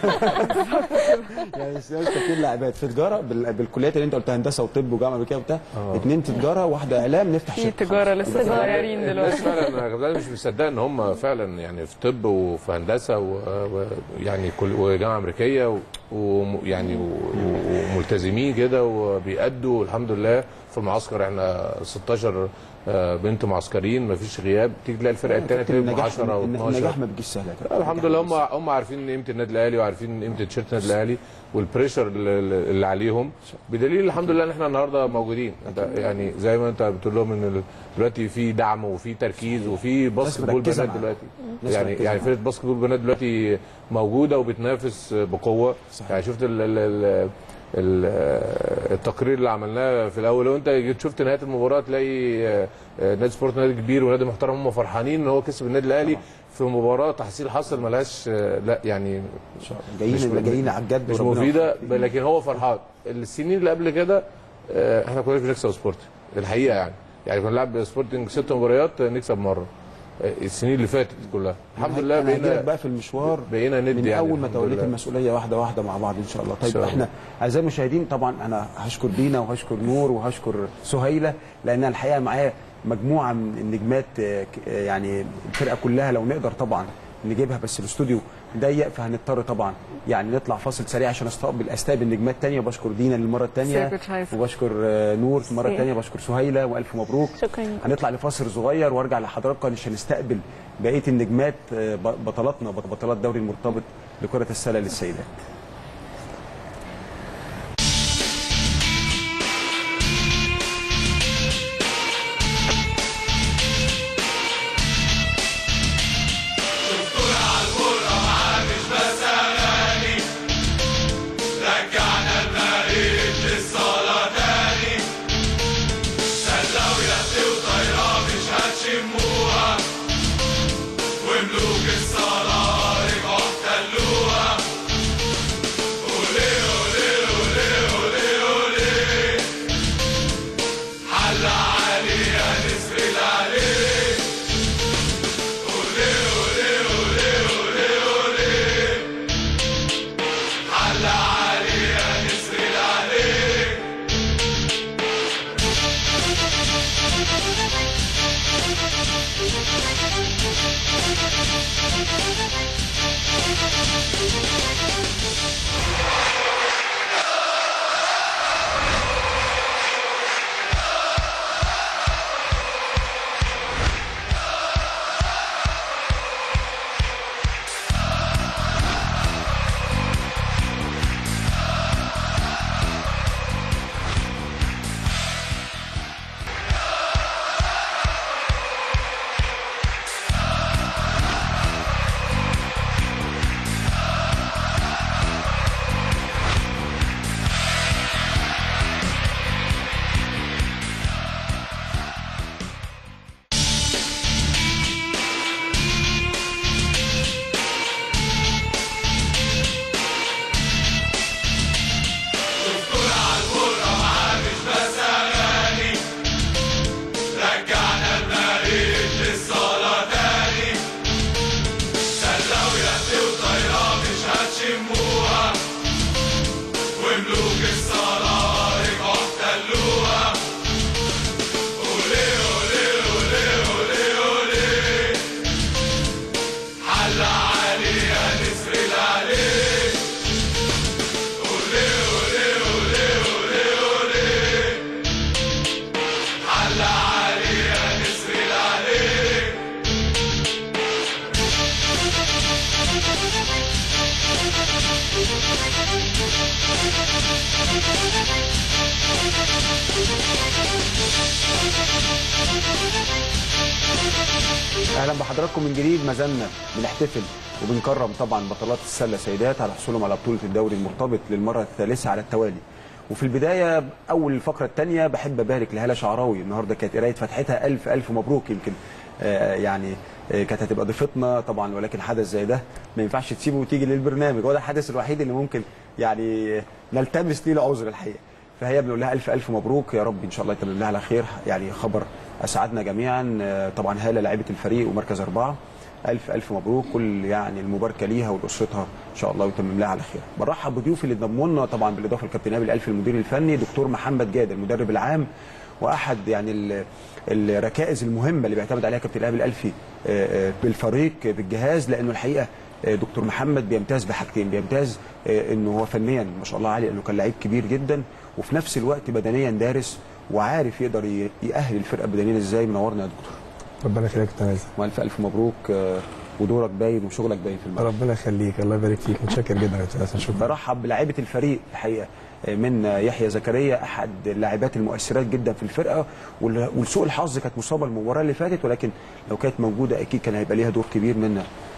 يعني ناقصنا 2 لاعبات في تجاره بالكليات اللي انت قلتها، هندسه وطب وجامعه امريكيه وبتاع، 2 في تجاره، واحده اعلام، نفتح شركه. في تجاره لسه صغيرين دلوقتي. الناس فعلا انا مش مصدق ان هم فعلا يعني في طب وفي هندسه ويعني وجامعه امريكيه ويعني وملتزمين كده وبيأدوا الحمد لله. في المعسكر احنا 16 بنت معسكرين، ما فيش غياب، تيجي تلاقي الفرقه الثانيه تلاقي 10 او 12. النجاح ما بيجيش سهل. الحمد لله هم عارفين قيمه النادي الاهلي وعارفين قيمه تيشيرت النادي الاهلي والبريشر اللي عليهم، بدليل الحمد لله ان احنا النهارده موجودين. يعني زي ما انت بتقول لهم ان دلوقتي في دعم وفي تركيز وفي باسكت بول بنات دلوقتي، يعني فرقه باسكت بول بنات دلوقتي موجوده وبتنافس بقوه. يعني شفت التقرير اللي عملناه في الاول. لو انت جيت شفت نهايه المباراه تلاقي نادي سبورت نادي كبير ونادي محترم، هم فرحانين ان هو كسب النادي الاهلي في مباراه تحصيل حصل ملهاش لا يعني جايين على الجد مش مفيده، لكن هو فرحان. السنين اللي قبل كده احنا كنا بنكسب سبورت الحقيقه، يعني كنا نلعب سبورتنج 6 مباريات نكسب مره السنين اللي فاتت كلها. الحمد لله بقينا بقى في المشوار بقينا ندي من يعني اول ما توليت المسؤوليه واحده واحده مع بعض ان شاء الله. طيب احنا اعزائي المشاهدين طبعا انا هشكر دينا وهشكر نور وهشكر سهيله، لانها الحقيقه معايا مجموعه من النجمات، يعني الفرقه كلها لو نقدر طبعا نجيبها، بس الاستوديو ضيق فهنضطر طبعا يعني نطلع فاصل سريع عشان استقبل النجمات الثانيه. وبشكر دينا للمره الثانيه وبشكر نور المره الثانيه، بشكر سهيله والف مبروك. شكرا. هنطلع لفاصل صغير وارجع لحضراتكم عشان نستقبل بقيه النجمات بطلاتنا بطلات دوري المرتبط لكره السله للسيدات. اهلا بحضراتكم من جديد. ما زلنا بنحتفل وبنكرم طبعا بطلات السله سيدات على حصولهم على بطوله الدوري المرتبط للمره الثالثه على التوالي. وفي البدايه اول الفقره الثانيه بحب ابارك لهاله شعراوي، النهارده كانت قرايه فتحتها. الف الف مبروك. يمكن يعني كانت هتبقى ضيفتنا طبعا، ولكن حدث زي ده ما ينفعش تسيبه وتيجي للبرنامج، هو ده الحدث الوحيد اللي ممكن يعني نلتمس ليه العذر الحقيقه. فهي بنقول لها الف الف مبروك، يا رب ان شاء الله يتمم لها على خير. يعني خبر اسعدنا جميعا. طبعا هاله لاعبه الفريق ومركز 4، الف الف مبروك. كل يعني المباركه ليها ولاسرتها ان شاء الله ويتمم لها على خير. برحب بضيوفي اللي انضموا لنا طبعا، بالاضافه للكابتن نبيل الف المدير الفني، دكتور محمد جاد المدرب العام، واحد يعني الركائز المهمه اللي بيعتمد عليها كابتن نبيل الالفي بالفريق بالجهاز، لانه الحقيقه دكتور محمد بيمتاز بحاجتين. بيمتاز انه هو فنيا ما شاء الله عالي، انه كان لعيب كبير جدا، وفي نفس الوقت بدنيا دارس وعارف يقدر يأهل الفرقه بدنيا ازاي. منورنا يا دكتور. ربنا يخليك يا تمازن. والف الف مبروك، ودورك باين وشغلك باين في الملعب. ربنا يخليك، الله يبارك فيك، متشكر جدا يا تمازن. شكرا. برحب بلاعيبه الفريق الحقيقه، من يحيى زكريا احد اللاعبات المؤثرات جدا في الفرقه، ولسوء الحظ كانت مصابه المباراه اللي فاتت، ولكن لو كانت موجوده اكيد كان هيبقى ليها دور كبير. من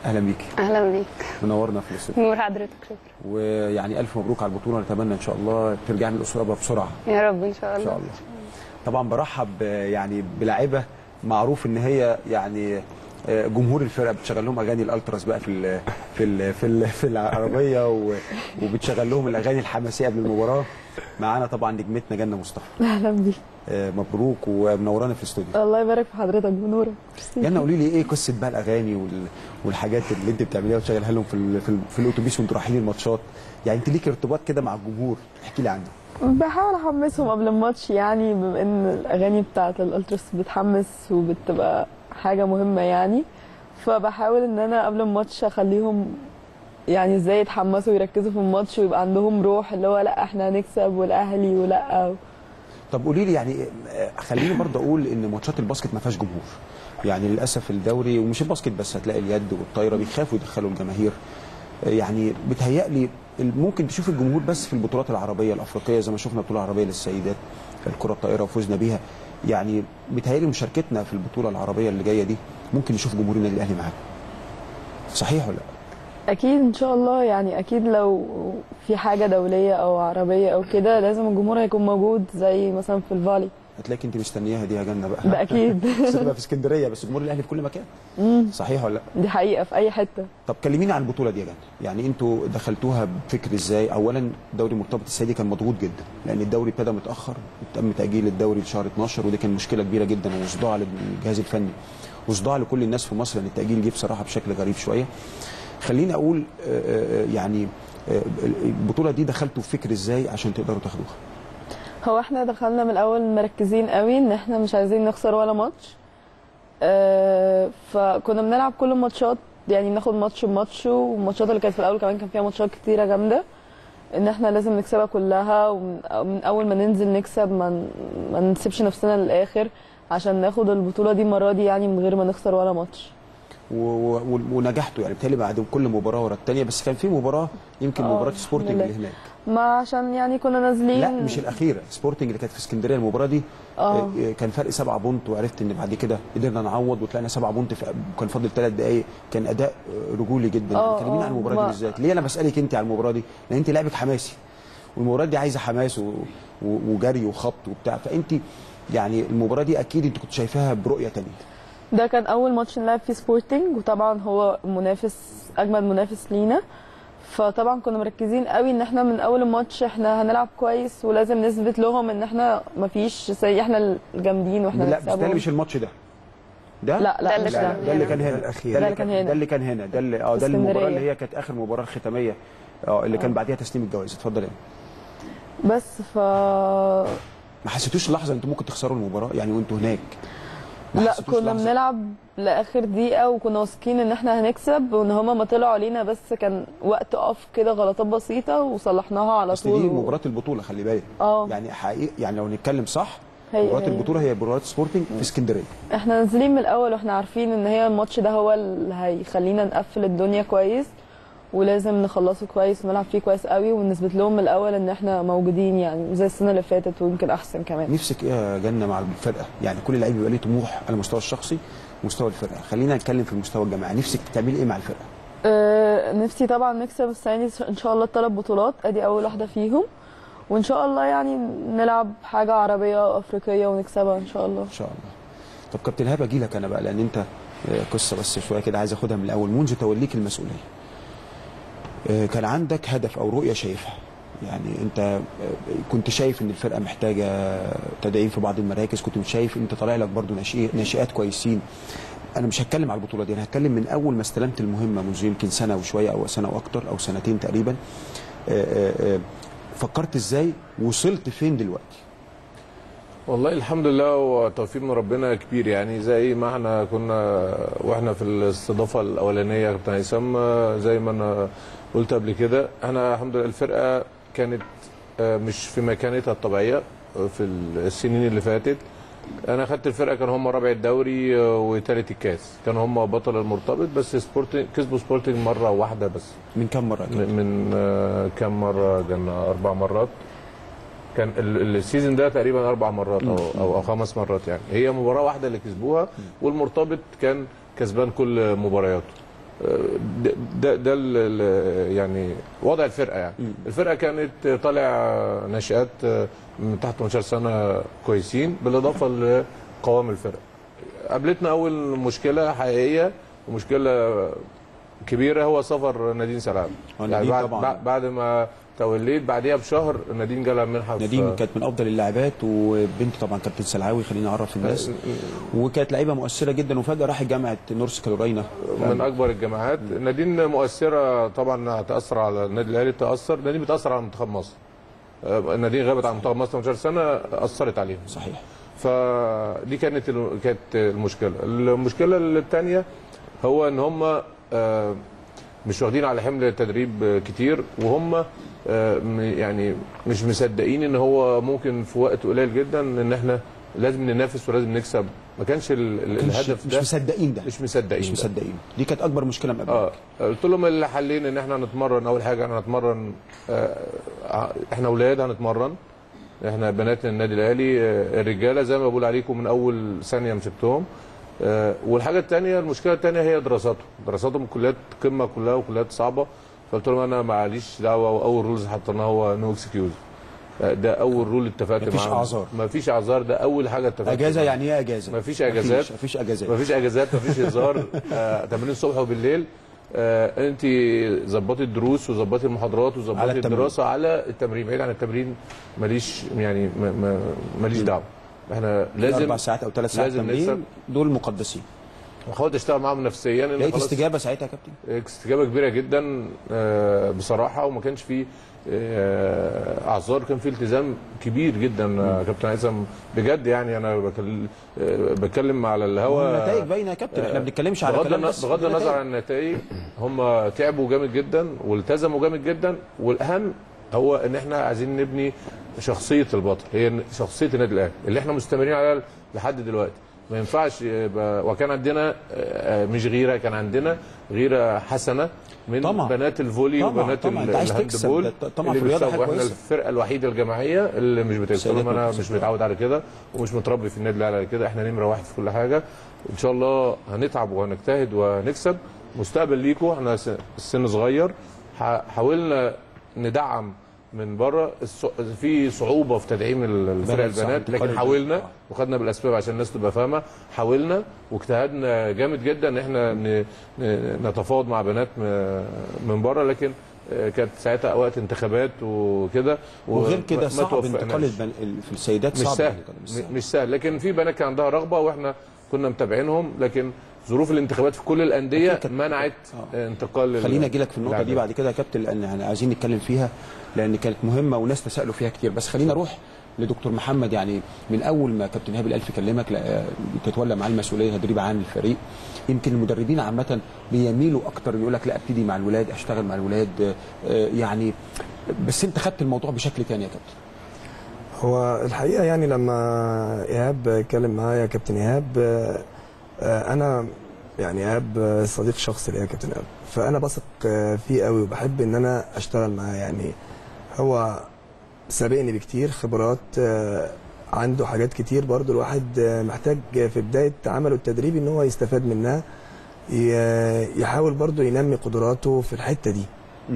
اهلا بيكي. اهلا بيك. منورنا في الاستوديو. نور حضرتك. شكرا. ويعني الف مبروك على البطوله، نتمنى ان شاء الله ترجعي من الاصابه بسرعه يا رب ان شاء الله. ان شاء الله. طبعا برحب يعني بلاعيبه معروف ان هي يعني جمهور الفرقه بتشغل لهم اغاني الالتراس بقى في العربيه وبتشغل لهم الاغاني الحماسيه قبل المباراه. معانا طبعا نجمتنا جنة مصطفى. اهلا بيك. مبروك ومنورانا في الاستوديو. الله يبارك في حضرتك، بنورك. جنة قولي لي ايه قصه بقى الاغاني والحاجات اللي انت بتعمليها وتشغلها لهم في الاتوبيس وانتوا رايحين الماتشات؟ يعني انت ليك ارتباط كده مع الجمهور، احكي لي عنه. بحاول احمسهم قبل الماتش، يعني بما ان الاغاني بتاعه الالتراس بتحمس وبتبقى حاجه مهمه يعني، فبحاول ان انا قبل الماتش اخليهم يعني ازاي يتحمسوا ويركزوا في الماتش ويبقى عندهم روح اللي هو لا احنا هنكسب والاهلي ولا. طب قولي لي يعني خليني برضه اقول ان ماتشات الباسكت ما فيهاش جمهور، يعني للاسف الدوري ومش الباسكت بس، هتلاقي اليد والطايره بيخافوا يدخلوا الجماهير. يعني بتهيألي ممكن تشوف الجمهور بس في البطولات العربيه الافريقيه زي ما شفنا البطوله العربيه للسيدات الكره الطائره وفوزنا بيها. يعني بتهيألي مشاركتنا في البطوله العربيه اللي جايه دي ممكن نشوف جمهور النادي الاهلي معانا. صحيح ولا لا؟ اكيد ان شاء الله، يعني اكيد لو في حاجه دوليه او عربيه او كده لازم الجمهور هيكون موجود زي مثلا في الفالي. هتلاقيك انت مستنياها دي يا جنة بقى. ده اكيد. بس تبقى في اسكندريه، بس جمهور الاهلي في كل مكان. صحيح ولا لا؟ دي حقيقه في اي حته. طب كلميني عن البطوله دي يا جنة، يعني انتوا دخلتوها بفكر ازاي؟ اولا دوري مرتبط السيدي كان مضغوط جدا لان الدوري ابتدى متاخر، تم تاجيل الدوري لشهر 12 ودي كان مشكله كبيره جدا وصداع للجهاز الفني وصداع لكل الناس في مصر، لان التاجيل جه بصراحه بشكل غريب شويه. خليني اقول يعني البطوله دي دخلتوا في فكر ازاي عشان تقدروا تاخدوها؟ هو احنا دخلنا من الاول مركزين قوي ان احنا مش عايزين نخسر ولا ماتش، فكنا بنلعب كل الماتشات، يعني بناخد ماتش بماتش، والماتشات اللي كانت في الاول كمان كان فيها ماتشات كتيره جامده ان احنا لازم نكسبها كلها، ومن اول ما ننزل نكسب ما نسيبش نفسنا للاخر عشان ناخد البطوله دي المره دي يعني من غير ما نخسر ولا ماتش. ونجحتوا يعني بالتالي بعد كل مباراه ورا الثانيه، بس كان في مباراه يمكن مباراه سبورتنج اللي هناك، ما عشان يعني كنا نازلين. لا مش الاخيره، سبورتنج اللي كانت في اسكندريه المباراه دي كان فرق 7 بونت، وعرفت ان بعد كده قدرنا نعوض وطلعنا 7 بونت وكان فاضل 3 دقائق، كان اداء رجولي جدا. كلميني عن المباراه دي بالذات. ليه انا بسالك انت على المباراه دي؟ لان انت لعبك حماسي والمباراه دي عايزه حماس وجري وخبط وبتاع، فانت يعني المباراه دي اكيد انت كنت شايفاها برؤيه ثانيه. ده كان اول ماتش نلعب فيه سبورتنج، وطبعا هو منافس اجمد منافس لينا، فطبعا كنا مركزين قوي ان احنا من اول الماتش احنا هنلعب كويس ولازم نثبت لهم ان احنا مفيش زي احنا الجامدين واحنا لا بس ده مش الماتش ده لا مش ده اللي كان هنا الاخير، ده اللي كان هنا، ده اللي كان هنا، ده اللي ده المباراه اللي هي كانت اخر مباراه الختاميه اللي كان بعديها تسليم الجوائز. اتفضل. بس ما حسيتوش لحظه انتوا ممكن تخسروا المباراه يعني وانتوا هناك؟ لا كنا بنلعب لاخر دقيقه وكنا واثقين ان احنا هنكسب وان هما ما طلعوا علينا، بس كان وقت اقف كده غلطات بسيطه وصلحناها على طول. بس دي مباراه البطوله خلي بالك. يعني حقيقي يعني لو نتكلم صح مباراه البطوله هي مباراه سبورتنج في اسكندريه. احنا نازلين من الاول واحنا عارفين ان هي الماتش ده هو اللي هيخلينا نقفل الدنيا كويس ولازم نخلصه كويس ونلعب فيه كويس قوي ونثبت لهم من الاول ان احنا موجودين يعني زي السنه اللي فاتت ويمكن احسن كمان. نفسك ايه يا جنة مع الفرقه؟ يعني كل لعيب بيبقى ليه طموح على المستوى الشخصي ومستوى الفرقه، خلينا نتكلم في المستوى الجماعي. نفسك تعملي ايه مع الفرقه؟ نفسي طبعا نكسب السنه دي ان شاء الله ال3 بطولات، ادي اول واحده فيهم، وان شاء الله يعني نلعب حاجه عربيه وافريقيه ونكسبها ان شاء الله. ان شاء الله. طب كابتن هبه اجي لك انا بقى لان انت قصه بس شويه كده عايز اخدها من الاول. منذ توليك المسؤوليه كان عندك هدف او رؤيه شايفها؟ يعني انت كنت شايف ان الفرقه محتاجه تدعيم في بعض المراكز، كنت شايف انت طالع لك برضو ناشئات كويسين. انا مش هتكلم على البطوله دي، انا هتكلم من اول ما استلمت المهمه منذ يمكن سنه وشويه او سنه واكتر او سنتين تقريبا. فكرت ازاي؟ وصلت فين دلوقتي؟ والله الحمد لله هو توفيق من ربنا كبير، يعني زي ما احنا كنا واحنا في الاستضافه الاولانيه يا كابتن هيثم، زي ما انا قلت قبل كده، احنا الحمد لله الفرقه كانت مش في مكانتها الطبيعيه في السنين اللي فاتت. انا خدت الفرقه كان هم رابع الدوري وثالث الكاس، كانوا هم بطل المرتبط، بس سبورتنج كسبوا سبورتنج مره واحده بس. من كم مره؟ من كم مره؟ كان 4 مرات. كان السيزون ده تقريبا 4 مرات او 5 مرات، يعني هي مباراه واحده اللي كسبوها، والمرتبط كان كسبان كل مبارياته. ده يعني وضع الفرقه يعني. الفرقه كانت طالع ناشئات من تحت 18 سنه كويسين، بالاضافه لقوام الفرقه. قابلتنا اول مشكله حقيقيه ومشكله كبيره، هو سفر نادين سلام. يعني بعد ما توليت بعديها بشهر نادين جالها منحه. نادين كانت من افضل اللاعبات، وبنت طبعا كابتن سلعاوي، خليني اعرف الناس، وكانت لعيبه مؤثره جدا، وفجاه راحت جامعه نورث كارولاينا من اكبر الجامعات. نادين مؤثره طبعا، هتاثر على النادي الاهلي، نادين بتاثر على منتخب مصر. نادين غابت عن منتخب مصر 18 سنه، اثرت عليهم. صحيح. فدي كانت المشكله الثانيه هو ان هم مش واخدين على حمل التدريب كتير، وهم يعني مش مصدقين ان هو ممكن في وقت قليل جدا ان احنا لازم ننافس ولازم نكسب. ما كانش الهدف ده، مش مصدقين. دي كانت اكبر مشكله مقابلك. قلت لهم الحلين ان احنا هنتمرن. اول حاجه احنا هنتمرن، احنا اولاد هنتمرن، احنا بنات النادي الاهلي الرجاله زي ما بقول عليكم من اول ثانيه مسكتهم. والحاجه الثانيه، المشكله الثانيه هي دراساتهم كليات قمه كلها وكليات صعبه. فقلت لهم انا معليش دعوه، واول رولز حطيناه هو نو اكسكيوز. ده اول رول اتفقت معاه. مفيش اعذار. مفيش اعذار، ده اول حاجه اتفقت. اجازه معاه. يعني ايه اجازه؟ مفيش اجازات. مفيش هزار. تمرين الصبح وبالليل. انت ظبطي الدروس وظبطي المحاضرات وظبطي الدراسه على التمرين. بعيد عن التمرين ماليش يعني ماليش دعوه. احنا لازم 4 ساعات او 3 ساعات تمرين دول مقدسين. وحاولت اشتغل معاهم نفسيا. لقيت استجابه ساعتها يا كابتن؟ استجابه كبيره جدا بصراحه، وما كانش في اعذار، كان في التزام كبير جدا. كابتن هيثم بجد يعني انا بتكلم على الهوا. النتائج باينه يا كابتن، احنا ما بنتكلمش على كلام بس. بغض النظر عن النتائج، هم تعبوا جامد جدا والتزموا جامد جدا، والاهم هو ان احنا عايزين نبني شخصيه البطل، هي شخصيه النادي الاهلي اللي احنا مستمرين عليها لحد دلوقتي. ما ينفعش وكان عندنا مش غيره، كان عندنا غيره حسنه من طبعا. بنات الفولي وبنات الهاندبول. طبعا في الرياضه حاجه كويسه. احنا الفرقه الوحيده الجماعيه اللي مش بتكسب. انا مش متعود على كده ومش متربي في النادي الاهلي على كده. احنا نمره واحد في كل حاجه. ان شاء الله هنتعب وهنجتهد وهنكسب. مستقبل ليكم، احنا السن صغير، حاولنا ندعم من بره. في صعوبه في تدعيم الفرق البنات، لكن حاولنا وخدنا بالاسباب عشان الناس تبقى فاهمه. حاولنا واجتهدنا جامد جدا ان احنا نتفاوض مع بنات من بره، لكن كانت ساعتها وقت انتخابات وكده. وغير كده صعب انتقال في السيدات. صعب مش سهل، لكن في بنات كان عندها رغبه واحنا كنا متابعينهم، لكن ظروف الانتخابات في كل الانديه منعت انتقال. خلينا اجي لك في النقطه دي بعد كده يا كابتن، لان احنا عايزين نتكلم فيها لان كانت مهمه وناس تسالوا فيها كتير. بس خلينا نروح لدكتور محمد. يعني من اول ما كابتن ايهاب الالفي كلمك تتولى معاه المسؤوليه تدريب عام الفريق، يمكن المدربين عامه بيميلوا اكتر يقول لك لا ابتدي مع الولاد، اشتغل مع الولاد يعني. بس انت خدت الموضوع بشكل ثاني يا كابتن. هو الحقيقه يعني لما ايهاب اتكلم معايا كابتن ايهاب، انا يعني ايهاب صديق شخصي ليا كابتن ايهاب، فانا بثق فيه قوي وبحب ان انا اشتغل معاه. يعني هو سابقني بكتير خبرات، عنده حاجات كتير برضو الواحد محتاج في بدايه عمله التدريبي ان هو يستفاد منها، يحاول برضو ينمي قدراته في الحته دي.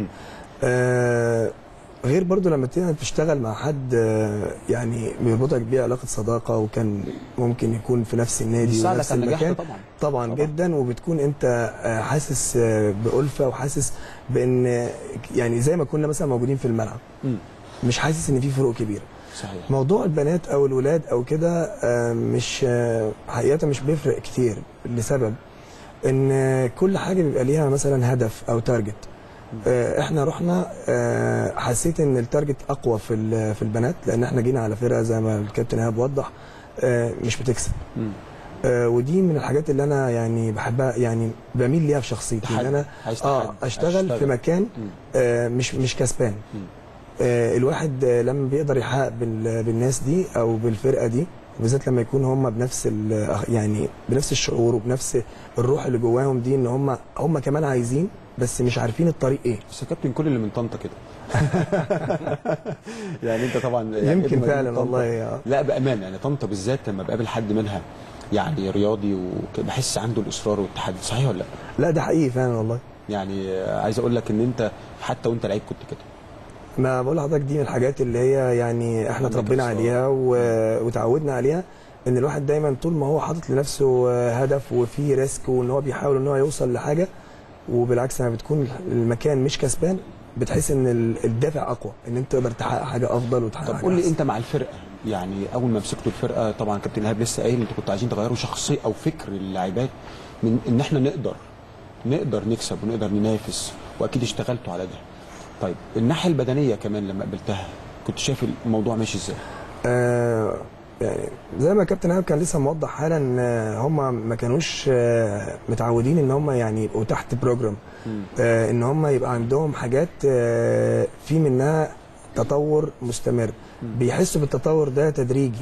غير برضو لما تشتغل مع حد يعني بيربطك بيه علاقه صداقه، وكان ممكن يكون في نفس النادي ونفس المكان طبعا جدا، وبتكون انت حاسس بألفة وحاسس بان يعني زي ما كنا مثلا موجودين في الملعب، مش حاسس ان في فروق كبيره. صحيح. موضوع البنات او الولاد او كده مش حقيقه مش بيفرق كتير، لسبب ان كل حاجه بيبقى ليها مثلا هدف او تارجت. احنا رحنا حسيت ان التارجت اقوى في البنات، لان احنا جينا على فرقه زي ما الكابتن ايهاب وضح مش بتكسب. ودي من الحاجات اللي انا يعني بحبها، يعني بميل ليها في شخصيتي، ان انا اشتغل في مكان مش كسبان. الواحد لما بيقدر يحقق بالناس دي او بالفرقه دي، وبالذات لما يكون هم بنفس يعني بنفس الشعور وبنفس الروح اللي جواهم دي، ان هم كمان عايزين بس مش عارفين الطريق ايه. بس يا كابتن كل اللي من طنطا كده يعني انت طبعا يمكن فعلا والله لا بامانه يعني طنطا بالذات لما بقابل حد منها يعني رياضي وبحس عنده الاصرار والتحدي، صحيح ولا لا؟ لا ده حقيقي فعلا والله. يعني عايز اقول لك ان انت حتى وانت لعيب كنت كده. ما بقول لحضرتك دي من الحاجات اللي هي يعني احنا اتربينا عليها وتعودنا عليها، ان الواحد دايما طول ما هو حاطط لنفسه هدف وفي ريسك وان هو بيحاول ان هو يوصل لحاجه، وبالعكس لما بتكون المكان مش كسبان بتحس ان الدافع اقوى ان انت تقدر تحقق حاجه افضل وتحقق. طب قول لي انت مع الفرقه، يعني اول ما مسكتوا الفرقه طبعا كابتن ايهاب لسه قايل انتوا كنتوا عايزين تغيروا شخصيه او فكر اللاعبات من ان احنا نقدر نكسب ونقدر ننافس، واكيد اشتغلتوا على ده. طيب الناحيه البدنيه كمان لما قابلتها كنت شايف الموضوع ماشي ازاي؟ يعني زي ما كابتن ايهاب كان لسه موضح حالا، هم ما كانوش متعودين ان هم يعني يبقوا تحت بروجرام، ان هم يبقى عندهم حاجات في منها تطور مستمر، بيحسوا بالتطور ده تدريجي،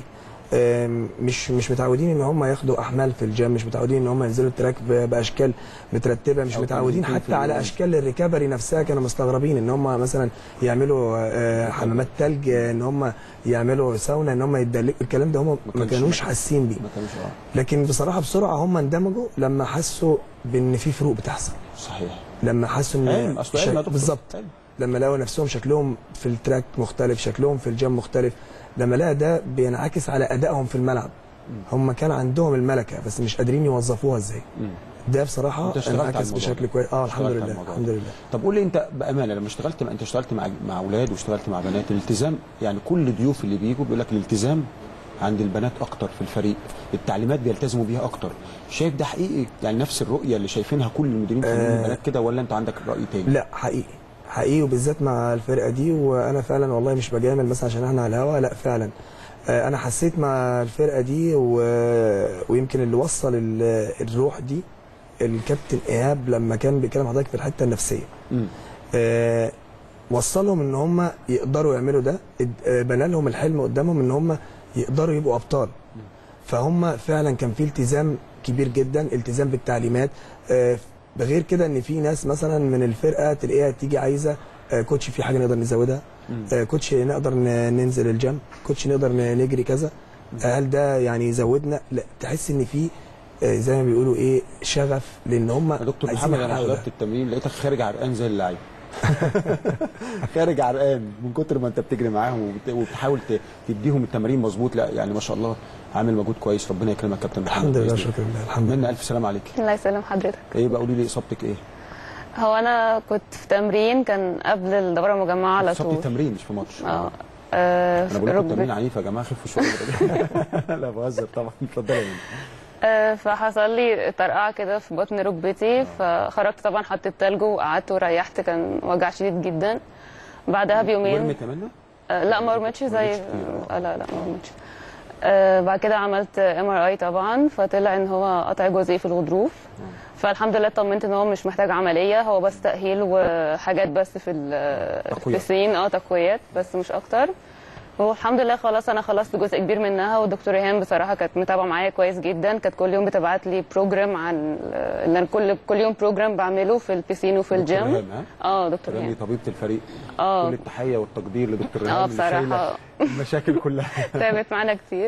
مش متعودين ان هم ياخدوا احمال في الجيم، مش متعودين ان هم ينزلوا التراك باشكال مترتبه، مش متعودين حتى على اشكال الريكفري نفسها. كانوا مستغربين ان هم مثلا يعملوا حمامات ثلج، ان هم يعملوا ساونا، ان هم يتدلكوا، الكلام ده هم ما كانوش حاسين بيه. لكن بصراحه بسرعه هم اندمجوا لما حسوا بان في فروق بتحصل. صحيح. لما حسوا ان بالظبط، لما لقوا نفسهم شكلهم في التراك مختلف، شكلهم في الجيم مختلف، لما لقى ده بينعكس على ادائهم في الملعب. هم كان عندهم الملكه بس مش قادرين يوظفوها ازاي. ده بصراحه انعكس بشكل كويس. الحمد لله الحمد لله. طب قول لي انت بامانه، لما انت اشتغلت مع اولاد واشتغلت مع بنات، الالتزام يعني كل الضيوف اللي بيجوا بيقول لك الالتزام عند البنات اكتر في الفريق، التعليمات بيلتزموا بيها اكتر، شايف ده حقيقي؟ يعني نفس الرؤيه اللي شايفينها كل المديرين في البنات كده، ولا انت عندك راي تاني؟ لا حقيقي وبالذات مع الفرقه دي. وانا فعلا والله مش بجامل مثلا عشان احنا على الهوا، لا فعلا انا حسيت مع الفرقه دي ويمكن اللي وصل الروح دي الكابتن ايهاب لما كان بيتكلم حضرتك في الحته النفسيه. وصلهم ان هم يقدروا يعملوا ده، بنى لهم الحلم قدامهم ان هم يقدروا يبقوا ابطال. فهم فعلا كان في التزام كبير جدا، التزام بالتعليمات. بغير كده ان في ناس مثلا من الفرقه تلاقيها تيجي عايزه كوتش في حاجه نقدر نزودها، كوتش نقدر ننزل الجيم، كوتش نقدر نجري كذا، هل ده يعني يزودنا؟ لا، تحس ان في زي ما بيقولوا ايه شغف، لان هم يا دكتور محمد انا حضرت التمرين لقيتك خارج عرقان زي اللعيب. خارج عرقان من كتر ما انت بتجري معاهم وبتحاول تديهم التمارين مظبوط. لا يعني ما شاء الله عامل مجهود كويس، ربنا يكرمك كابتن محمد. الحمد لله شكرا لله. الحمد لله. الف سلام عليك. الله يسلم حضرتك. ايه بقى، قولي لي اصابتك ايه؟ هو انا كنت في تمرين كان قبل الدوره المجمعه على طول. اصابتي تمرين مش في ماتش. انا بقول لكم التمرين عنيف يا جماعه، خفوا شويه. لا بهزر طبعا. اتفضلي. فحصل لي طرقعه كده في بطن ركبتي، فخرجت طبعا حطيت تلج وقعدت وريحت، كان وجع شديد جدا. بعدها بيومين ورمت منه؟ لا ما ورمتش زي لا ما ورمتش. بعد كده عملت MRI طبعا، فطلع ان هو قطع جزئي في الغضروف. فالحمد لله اطمنت ان هو مش محتاج عمليه، هو بس تاهيل وحاجات بس في البسين، تقويات بس مش اكتر. والحمد لله خلاص انا خلصت جزء كبير منها. والدكتور ايهام بصراحه كانت متابعه معايا كويس جدا، كانت كل يوم بتبعت لي بروجرام عن ان انا كل يوم بروجرام بعمله في البسين وفي الجيم. دكتور ايهام طبيبه الفريق. كل التحيه والتقدير لدكتور ايهام. بصراحه المشاكل كلها تعبت معانا كتير،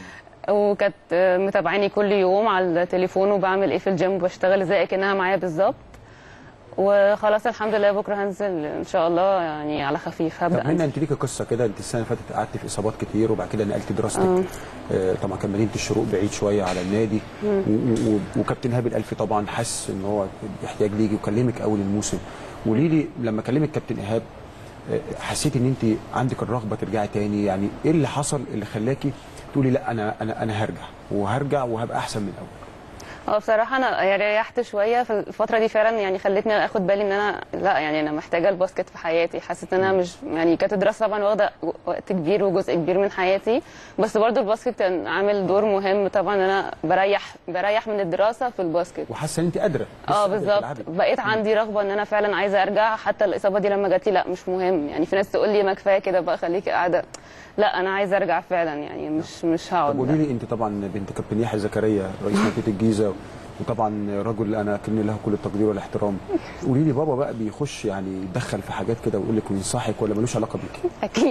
وكانت متابعاني كل يوم على التليفون وبعمل ايه في الجيم وبشتغل ازاي كانها معايا بالظبط. وخلاص الحمد لله بكره هنزل ان شاء الله يعني على خفيف هبدا. طب انت ليكي قصه كده، انت السنه اللي فاتت قعدت في اصابات كتير وبعد كده نقلت دراستك. طبعا كان مدينه الشروق بعيد شويه على النادي، وكابتن ايهاب الالفي طبعا حس ان هو بيحتاج ليكي وكلمك اول الموسم. قولي لي لما كلمك كابتن ايهاب حسيتي ان انت عندك الرغبه ترجعي تاني؟ يعني ايه اللي حصل اللي خلاكي تقولي لا انا هرجع وهبقى احسن من الاول؟ بصراحه انا ريحت شويه في الفتره دي فعلا، يعني خلتني اخد بالي ان انا لا يعني انا محتاجه الباسكت في حياتي. حسيت ان انا مش يعني كانت الدراسه طبعا واخده وقت كبير وجزء كبير من حياتي، بس برضو الباسكت كان عامل دور مهم طبعا. انا بريح من الدراسه في الباسكت، وحاسه ان انت قادره. بالظبط. بقيت عندي رغبه ان انا فعلا عايزه ارجع. حتى الاصابه دي لما جات لي لا مش مهم، يعني في ناس تقول لي ما كفايه كده بقى خليكي قاعده، لا انا عايزه ارجع فعلا، يعني مش هقعد. طب قولي لي انت طبعا بنت كابتن يحيى زكريا رئيس منطقه الجيزه، وطبعا رجل انا اكن له كل التقدير والاحترام. قولي لي بابا بقى بيخش يعني يتدخل في حاجات كده ويقول لك وينصحك ولا ملوش علاقه بيكي؟ اكيد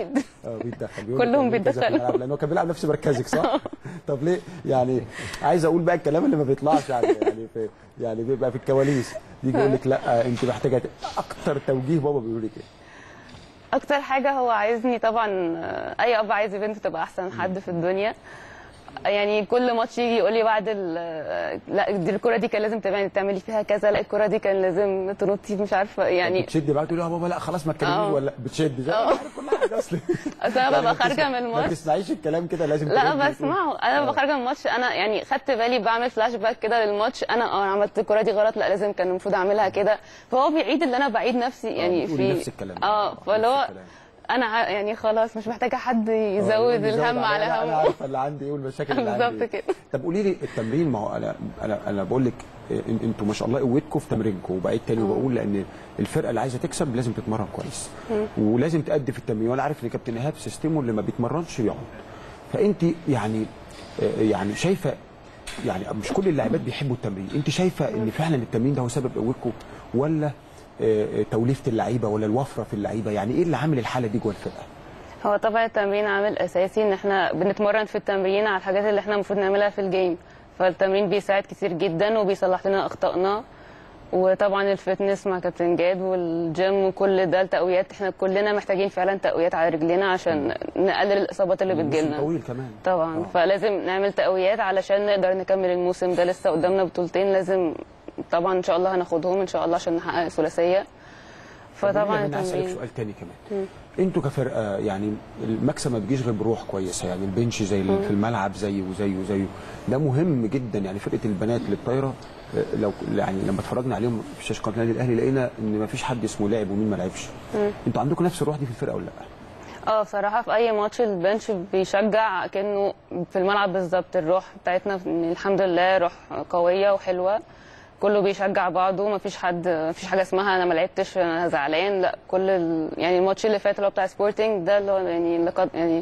بيتدخل كلهم بيتدخلوا لانه كان بيلعب نفس مركزك صح؟ طب ليه يعني عايز اقول بقى الكلام اللي ما بيطلعش يعني بيبقى في الكواليس يجي يقول لك لا انت محتاجه اكتر توجيه بابا بيقول لك ايه؟ اكتر حاجه هو عايزني طبعا، اي اب عايز بنته تبقى احسن حد في الدنيا. يعني كل ماتش يجي يقول لي بعد لا دي الكره دي كان لازم تعملي فيها كذا، لا الكره دي كان لازم تنطي مش عارفه يعني. بتشدي بقى تقولي يا بابا لا خلاص ما تكلمنيش ولا بتشدي زي كل حاجه اصلا. اصل انا ببقى خارجه من الماتش ما تسمعيش الكلام كده لازم لا بسمعه. انا ببقى خارجه من الماتش انا يعني خدت بالي بعمل فلاش باك كده للماتش، انا عملت الكره دي غلط، لا لازم كان المفروض اعملها كده، فهو بيعيد اللي انا بعيد نفسي يعني في نفس الكلام. فاللي هو انا يعني خلاص مش محتاجه حد يزود الهم على هم. انا عارفه اللي عندي ايه والمشاكل اللي عندي بالظبط كده. طب قولي لي التمرين، ما هو انا بقول لك انتوا ما شاء الله قوتكم في تمرينكم، وبعيد تاني وبقول لان الفرقه اللي عايزه تكسب لازم تتمرن كويس ولازم تأدي في التمرين، وانا عارف ان كابتن ايهاب سيستمه اللي ما بيتمرنش بيقعد. فانت يعني شايفه يعني مش كل اللاعبات بيحبوا التمرين، انت شايفه ان فعلا التمرين ده هو سبب قوتكم ولا توليفه اللعيبه ولا الوفره في اللعيبه؟ يعني ايه اللي عامل الحاله دي جوه الفرقه؟ هو طبعا التمرين عامل اساسي، ان احنا بنتمرن في التمرين على الحاجات اللي احنا المفروض نعملها في الجيم، فالتمرين بيساعد كتير جدا وبيصلح لنا اخطائنا. وطبعا الفتنس مع كابتن جاد والجيم وكل ده التقويات، احنا كلنا محتاجين فعلا تقويات على رجلينا عشان نقلل الاصابات اللي بتجيلنا. طويل كمان طبعا فلازم نعمل تقويات علشان نقدر نكمل الموسم ده. لسه قدامنا بطولتين لازم طبعا ان شاء الله هناخدهم ان شاء الله عشان نحقق الثلاثيه. فطبعا انا هسألك سؤال تاني كمان. انتوا كفرقه يعني المكسب ما بيجيش غير بروح كويسه، يعني البنش زي في الملعب زيه ده مهم جدا. يعني فرقه البنات للطايره لو يعني لما اتفرجنا عليهم في شاشه قناه النادي الاهلي لقينا ان ما فيش حد اسمه لاعب ومين ما لعبش. انتوا عندكم نفس الروح دي في الفرقه ولا لا؟ بصراحه في اي ماتش البنش بيشجع كانه في الملعب بالظبط. الروح بتاعتنا الحمد لله روح قويه وحلوه، كله بيشجع بعضه، مفيش حاجه اسمها انا ما لعبتش انا زعلان، لا يعني الماتش اللي فات اللي هو بتاع سبورتنج ده اللي هو يعني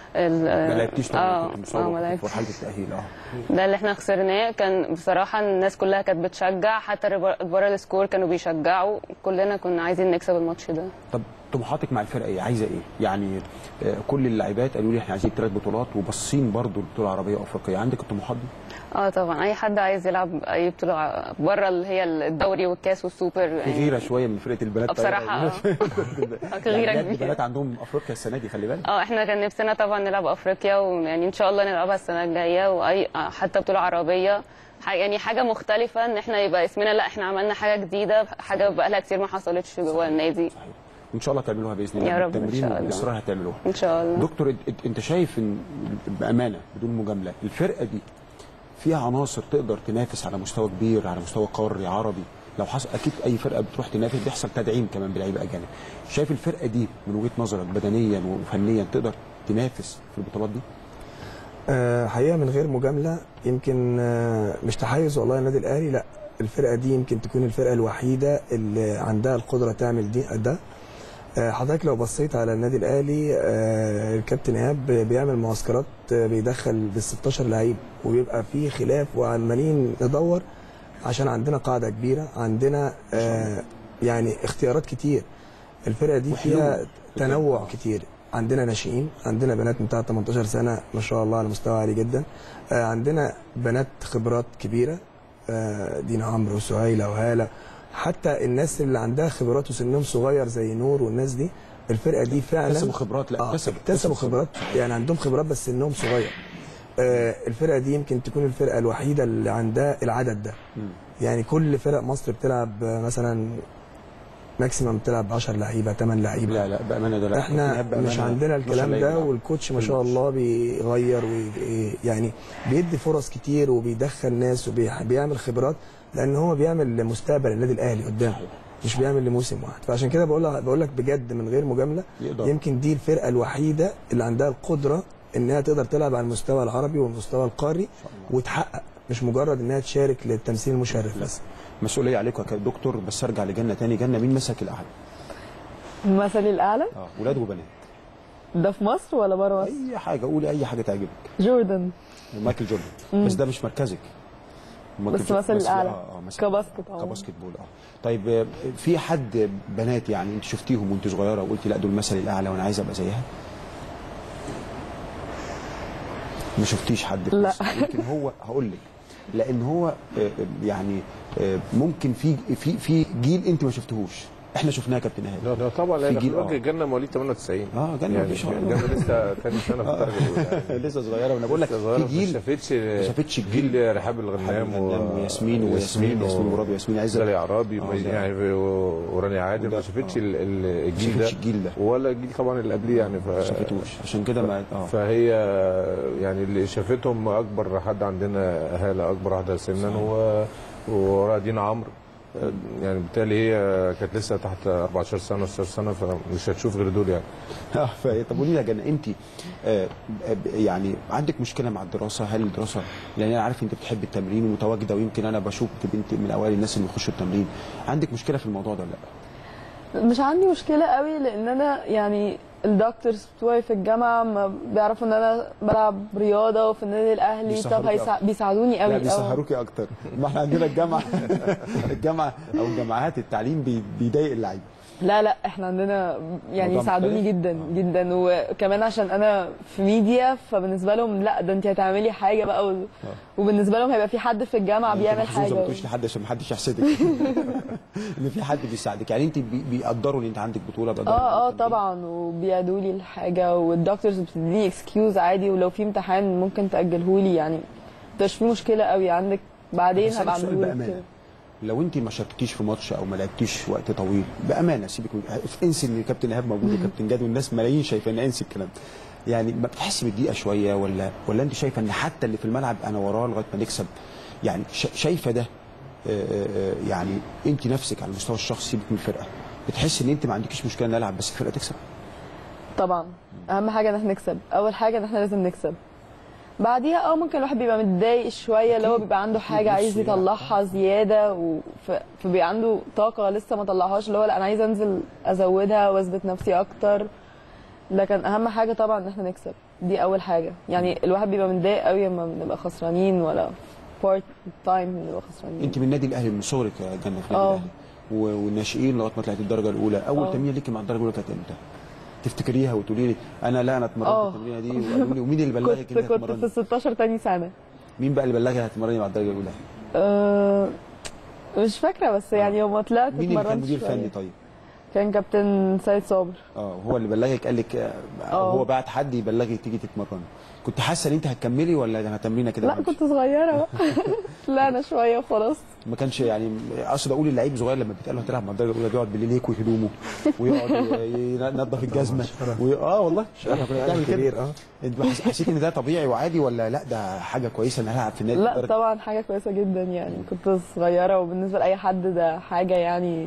ما لعبتيش طبعا كنت مصاب في مرحله التاهيل. ده اللي احنا خسرناه. كان بصراحه الناس كلها كانت بتشجع، حتى بره السكور كانوا بيشجعوا، كلنا كنا عايزين نكسب الماتش ده. طب طموحاتك مع الفرقه ايه؟ عايزه ايه؟ يعني كل اللاعبات قالوا لي احنا عايزين 3 بطولات وباصين برضو البطوله العربيه وافريقيه، عندك الطموحات دي؟ طبعا اي حد عايز يلعب اي بطوله بره اللي هي الدوري والكاس والسوبر. في غيره شويه من فرقه البنات بصراحه غيره كبيره. البنات عندهم افريقيا السنه دي خلي بالك. احنا كان نفسنا طبعا نلعب افريقيا، ويعني ان شاء الله نلعبها السنه الجايه، واي حتى بطوله عربيه يعني حاجه مختلفه، ان احنا يبقى اسمنا لا احنا عملنا حاجه جديده، حاجه بقى لها كتير ما حصلتش جوه النادي. صحيح. ان شاء الله تعملوها باذن الله يا رب. بالتمرين والاصرار هتعملوها ان شاء الله. دكتور انت شايف ان بامانه بدون مجامله الفرقه دي فيها عناصر تقدر تنافس على مستوى كبير، على مستوى قاري عربي؟ لو حصل اكيد اي فرقه بتروح تنافس بيحصل تدعيم كمان بلعيبه اجانب. شايف الفرقه دي من وجهه نظرك بدنيا وفنيا تقدر تنافس في البطولات دي؟ حقيقه من غير مجامله يمكن مش تحيز والله النادي الاهلي، لا الفرقه دي يمكن تكون الفرقه الوحيده اللي عندها القدره تعمل ده. حضرتك لو بصيت على النادي الاهلي الكابتن ايهاب بيعمل معسكرات بيدخل بال16 لعيب، وبيبقى في خلاف وعمالين ندور عشان عندنا قاعده كبيره، عندنا يعني اختيارات كتير. الفرقه دي فيها تنوع كتير، عندنا ناشئين، عندنا بنات من تحت 18 سنه ما شاء الله على مستوى عالي جدا، عندنا بنات خبرات كبيره دينا عمرو وسهيله وهاله، حتى الناس اللي عندها خبرات وسنهم صغير زي نور والناس دي. الفرقه دي فعلا اكتسبوا خبرات، لا اكتسبوا خبرات، يعني عندهم خبرات بس سنهم صغير. الفرقه دي يمكن تكون الفرقه الوحيده اللي عندها العدد ده. يعني كل فرق مصر بتلعب مثلا ماكسيمم بتلعب 10 لعيبه 8 لعيبه. لا بامانه ده لا، احنا مش عندنا الكلام ده، والكوتش ما شاء الله بيغير يعني بيدي فرص كتير وبيدخل ناس وبيعمل خبرات، لان هو بيعمل مستقبل النادي الاهلي قدام، مش بيعمل لموسم واحد. فعشان كده بقول لك بجد من غير مجامله يمكن دي الفرقه الوحيده اللي عندها القدره انها تقدر تلعب على المستوى العربي والمستوى القاري وتحقق، مش مجرد انها تشارك للتمثيل المشرف بس. مسؤوليه عليكم يا دكتور. بس ارجع لجنه تاني، جنه مين مسك الاعلى؟ مثلي الاعلى؟ ولاد وبنات. ده في مصر ولا بره مصر؟ اي حاجه، قولي اي حاجه تعجبك. جوردن. مايكل جوردن. بس ده مش مركزك. بس مثل الاعلى كباسكت بول. طيب في حد بنات يعني انت شفتيهم وانت صغيره وقلتي لا دول مثل الاعلى وانا عايزه ابقى زيها؟ ما شفتيش حد في لا. مصر. يمكن هو هقول لك لان هو يعني ممكن في جيل انت ما شفتهوش، احنا شفناه يا كابتن ايهاب. لا طبعا، في لان جيل اخوك جنة مواليد 98. جنة يعني ما شاء الله. جنة لسه ثاني سنه في الدرجه الاولى يعني. لسه صغيره، وانا بقول لك في جيل ما شافتش الجيل جيل رحاب الغنام وياسمين مراد وياسمين عزت زي عرابي يعني وراني عادل. ما شافتش الجيل ده ولا الجيل طبعا اللي قبليه يعني. ما شافتوش، عشان كده ما فهي يعني اللي شافتهم اكبر حد عندنا هاله، اكبر واحده سنا، وراها دينا عمرو. يعني بالتالي هي كانت لسه تحت 14 سنه 16 سنه، فمش هتشوف غير دول يعني. طب قولي لي يا جنة، انت يعني عندك مشكله مع الدراسه؟ هل الدراسه، لان انا عارف انت بتحب التمرين ومتواجده، ويمكن انا بشوف بنت من اوائل الناس اللي بيخشوا التمرين، عندك مشكله في الموضوع ده ولا لا؟ مش عندي مشكله قوي، لان انا يعني الدكتورز بتوعي في الجامعه ما بيعرفوا ان انا بلعب رياضه وفي النادي الاهلي. طب بيساعدوني قوي. لا بيسهروكي اكتر. ما احنا عندنا الجامعه او جامعات التعليم بيضايق اللعيبه. لا احنا عندنا يعني يساعدوني جدا جدا، وكمان عشان انا في ميديا فبالنسبه لهم لا ده انت هتعملي حاجه بقى وبالنسبه لهم هيبقى في حد في الجامعه بيعمل حاجه. ما تقوليش لحد عشان ما حدش يحسدك ان في حد بيساعدك. يعني انت بيقدروا ان انت عندك بطوله؟ طبعا، وبيعدوا لي الحاجه، والدكتورز بتديني اكسكيوز عادي، ولو في امتحان ممكن تاجله لي يعني. مش في مشكله قوي عندك، بعدين هبقى اعمله لك. لو انت ما شاركتيش في ماتش او ما لعبتيش وقت طويل، بامانه سيبك انسي ان كابتن ايهاب موجود وكابتن جاد والناس ملايين شايفه ان انسي الكلام ده. يعني ما بتحسي بالضيقه شويه ولا انت شايفه ان حتى اللي في الملعب انا وراه لغايه ما نكسب؟ يعني شايفه ده يعني انت نفسك على المستوى الشخصي سيبك من الفرقه، بتحسي ان انت ما عندكيش مشكله ان العب بس الفرقه تكسب؟ طبعا اهم حاجه ان احنا نكسب. اول حاجه ان احنا لازم نكسب، بعديها ممكن الواحد بيبقى متضايق شويه اللي هو بيبقى عنده حاجه عايز يطلعها زياده فبيبقى عنده طاقه لسه ما طلعهاش، اللي هو لا انا عايز انزل ازودها واثبت نفسي اكتر. لكن اهم حاجه طبعا ان احنا نكسب، دي اول حاجه. يعني الواحد بيبقى متضايق قوي لما بنبقى خسرانين ولا بارت تايم بنبقى خسرانين. انت من النادي الاهلي من صغرك يا جنة في النادي الاهلي والناشئين لغايه ما طلعت الدرجه الاولى. اول تمرين ليكي مع الدرجه الاولى كانت امتى؟ تفتكريها وتقولي لي انا اتمرنت التمرينه دي، وقالوا لي ومين اللي بلغك انك كنت في 16 تاني سنه. مين بقى اللي بلغك هتتمرني مع الدرجه الاولى؟ مش فاكره، بس يعني يوم طلعت مين اللي كان مدير فني طيب؟ كان كابتن سيد صابر. هو اللي بلغك قال لك هو بعت حد يبلغك تيجي تتمرني؟ كنت حاسه ان انت هتكملي ولا تمرينه كده؟ لا كنت صغيره بقى لا انا شويه وخلاص. ما كانش يعني اقصد اقول اللعيب صغير لما بيتقال له هتلعب مع الدرجه الاولى بيقعد بالليل يكوي هدومه ويقعد ينظف الجزمه والله احنا كنا بنعمل كده. انت حسيت ان ده طبيعي وعادي ولا لا ده حاجه كويسه ان انا العب في النادي؟ لا طبعا حاجه كويسه جدا يعني. كنت صغيره وبالنسبه لاي حد ده حاجه يعني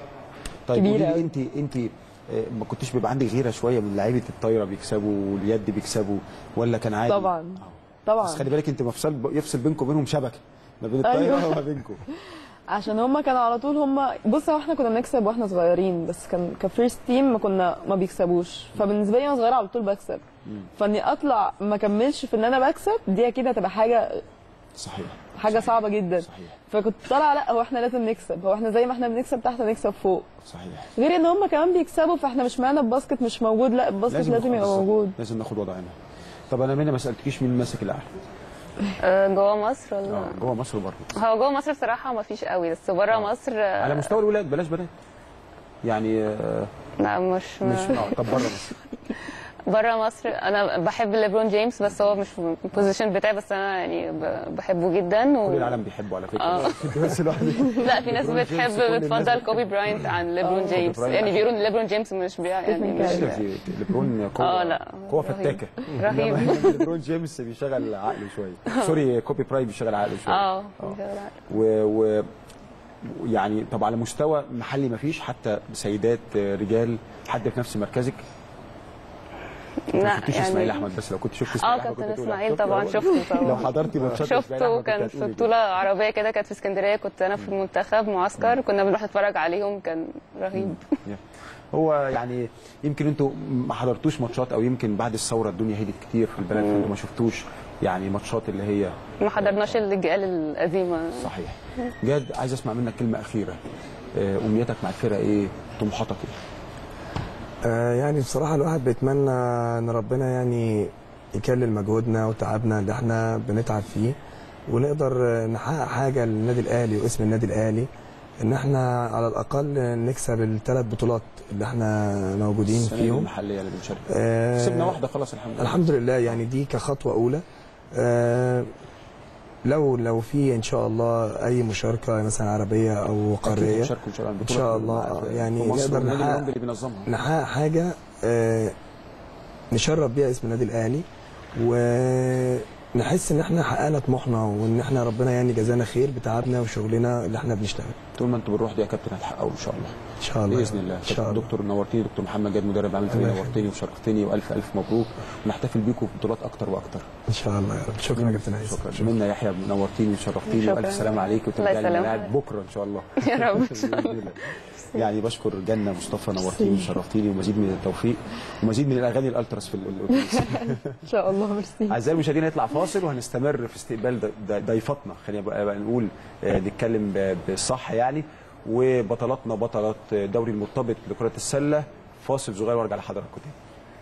طيب قولي لي انت ما كنتش بيبقى عندك غيره شويه من لعيبه الطايره بيكسبوا واليد بيكسبوا ولا كان عادي؟ طبعا بس خلي بالك انت يفصل بينكم وبينهم شبكه ما بين الطايره وما بينكم، عشان هم كانوا على طول بص هو احنا كنا بنكسب واحنا صغيرين، بس كان كفيرست تيم ما بيكسبوش. فبالنسبه لي وانا صغيره على طول بكسب، فاني اطلع ما اكملش في ان انا بكسب دي اكيد هتبقى حاجه صحيح حاجه صعبه جدا. صحيح. فكنت طالعه لا هو احنا لازم نكسب، هو احنا زي ما احنا بنكسب تحت نكسب فوق. صحيح. غير ان هم كمان بيكسبوا، فاحنا مش معانا الباسكت مش موجود، لا الباسكت لازم يبقى موجود. لازم ناخد وضعنا. طب انا منى ما سالتكيش مين ماسك الاعلى؟ جوه مصر ولا جوه مصر وبره؟ هو جوه مصر بصراحه ما فيش قوي، بس بره مصر على مستوى الولاد بلاش بنات يعني. لا مش طب بره مصر؟ بره مصر انا بحب ليبرون جيمس، بس هو مش في البوزيشن بتاعي، بس انا يعني بحبه جدا كل العالم بيحبه على فكره. بس لا في ناس بتفضل كوبي براينت عن ليبرون جيمس، يعني بيقولوا ان ليبرون جيمس مش يعني مش ليبرون قوه فتاكه رهيب. ليبرون جيمس بيشغل عقله شويه سوري كوبي براينت بيشغل عقله شويه. و يعني طب على مستوى محلي ما فيش حتى سيدات رجال حد في نفس مركزك؟ لا كنتش يعني اسماعيل احمد، بس لو كنت شفت اسماعيل كابتن اسماعيل طبعا شفته طبعا. لو حضرتي ماتشات شفته كان في بطوله عربيه كده كانت في اسكندريه، كنت انا في المنتخب معسكر كنا بنروح نتفرج عليهم، كان رهيب. هو يعني يمكن انتوا ما حضرتوش ماتشات او يمكن بعد الثوره الدنيا هدت كتير في البلد فانتوا ما شفتوش يعني ماتشات اللي هي ما حضرناش الاجيال القديمه. صحيح. جاد عايز اسمع منك كلمه اخيره، امنيتك مع الفرقه ايه؟ طموحاتك ايه؟ يعني بصراحة الواحد بيتمنى ان ربنا يعني يكلل مجهودنا وتعبنا اللي احنا بنتعب فيه، ونقدر نحقق حاجه للنادي الاهلي واسم النادي الاهلي، ان احنا على الاقل نكسب ال3 بطولات اللي احنا موجودين فيهم المحليه اللي بنشارك كسبنا واحده خلاص الحمد لله. الحمد لله، يعني دي كخطوه اولى. لو في ان شاء الله اي مشاركه مثلا عربيه او قاريه ان شاء الله يعني نقدر نحقق حاجه نشرف بيها اسم النادي الاهلي، ونحس ان احنا حققنا طموحنا، وان احنا ربنا يعني جزانا خير بتعبنا وشغلنا اللي احنا بنشتغل. طول ما انتوا بالروح دي يا كابتن هتحققوا ان شاء الله. ان شاء الله باذن الله. ان شاء الله. دكتور نورتيني، دكتور محمد جاد مدرب عام الفريق نورتني وشرفتني، والف الف مبروك، ونحتفل بيكم ببطولات اكتر واكتر ان شاء الله يا رب. شكرا يا كابتن عايز. شكرا منا يحيى، نورتيني وشرفتيني، والف سلام عليك، وترجعي الملاعب بكره ان شاء الله. يا رب ان شاء الله. يعني بشكر جنة مصطفى، نورتيني وشرفتيني، ومزيد من التوفيق ومزيد من الاغاني الالتراس في الاتوبيس. ان شاء الله. ميرسي. اعزائي المشاهدين نطلع فاصل وهنستمر في استقبال ضيفتنا، خلينا بقى نقول نتكلم بالصح يعني، وبطلاتنا بطلات دوري المرتبط لكرة السلة. فاصل صغير وارجع لحضراتكم تاني.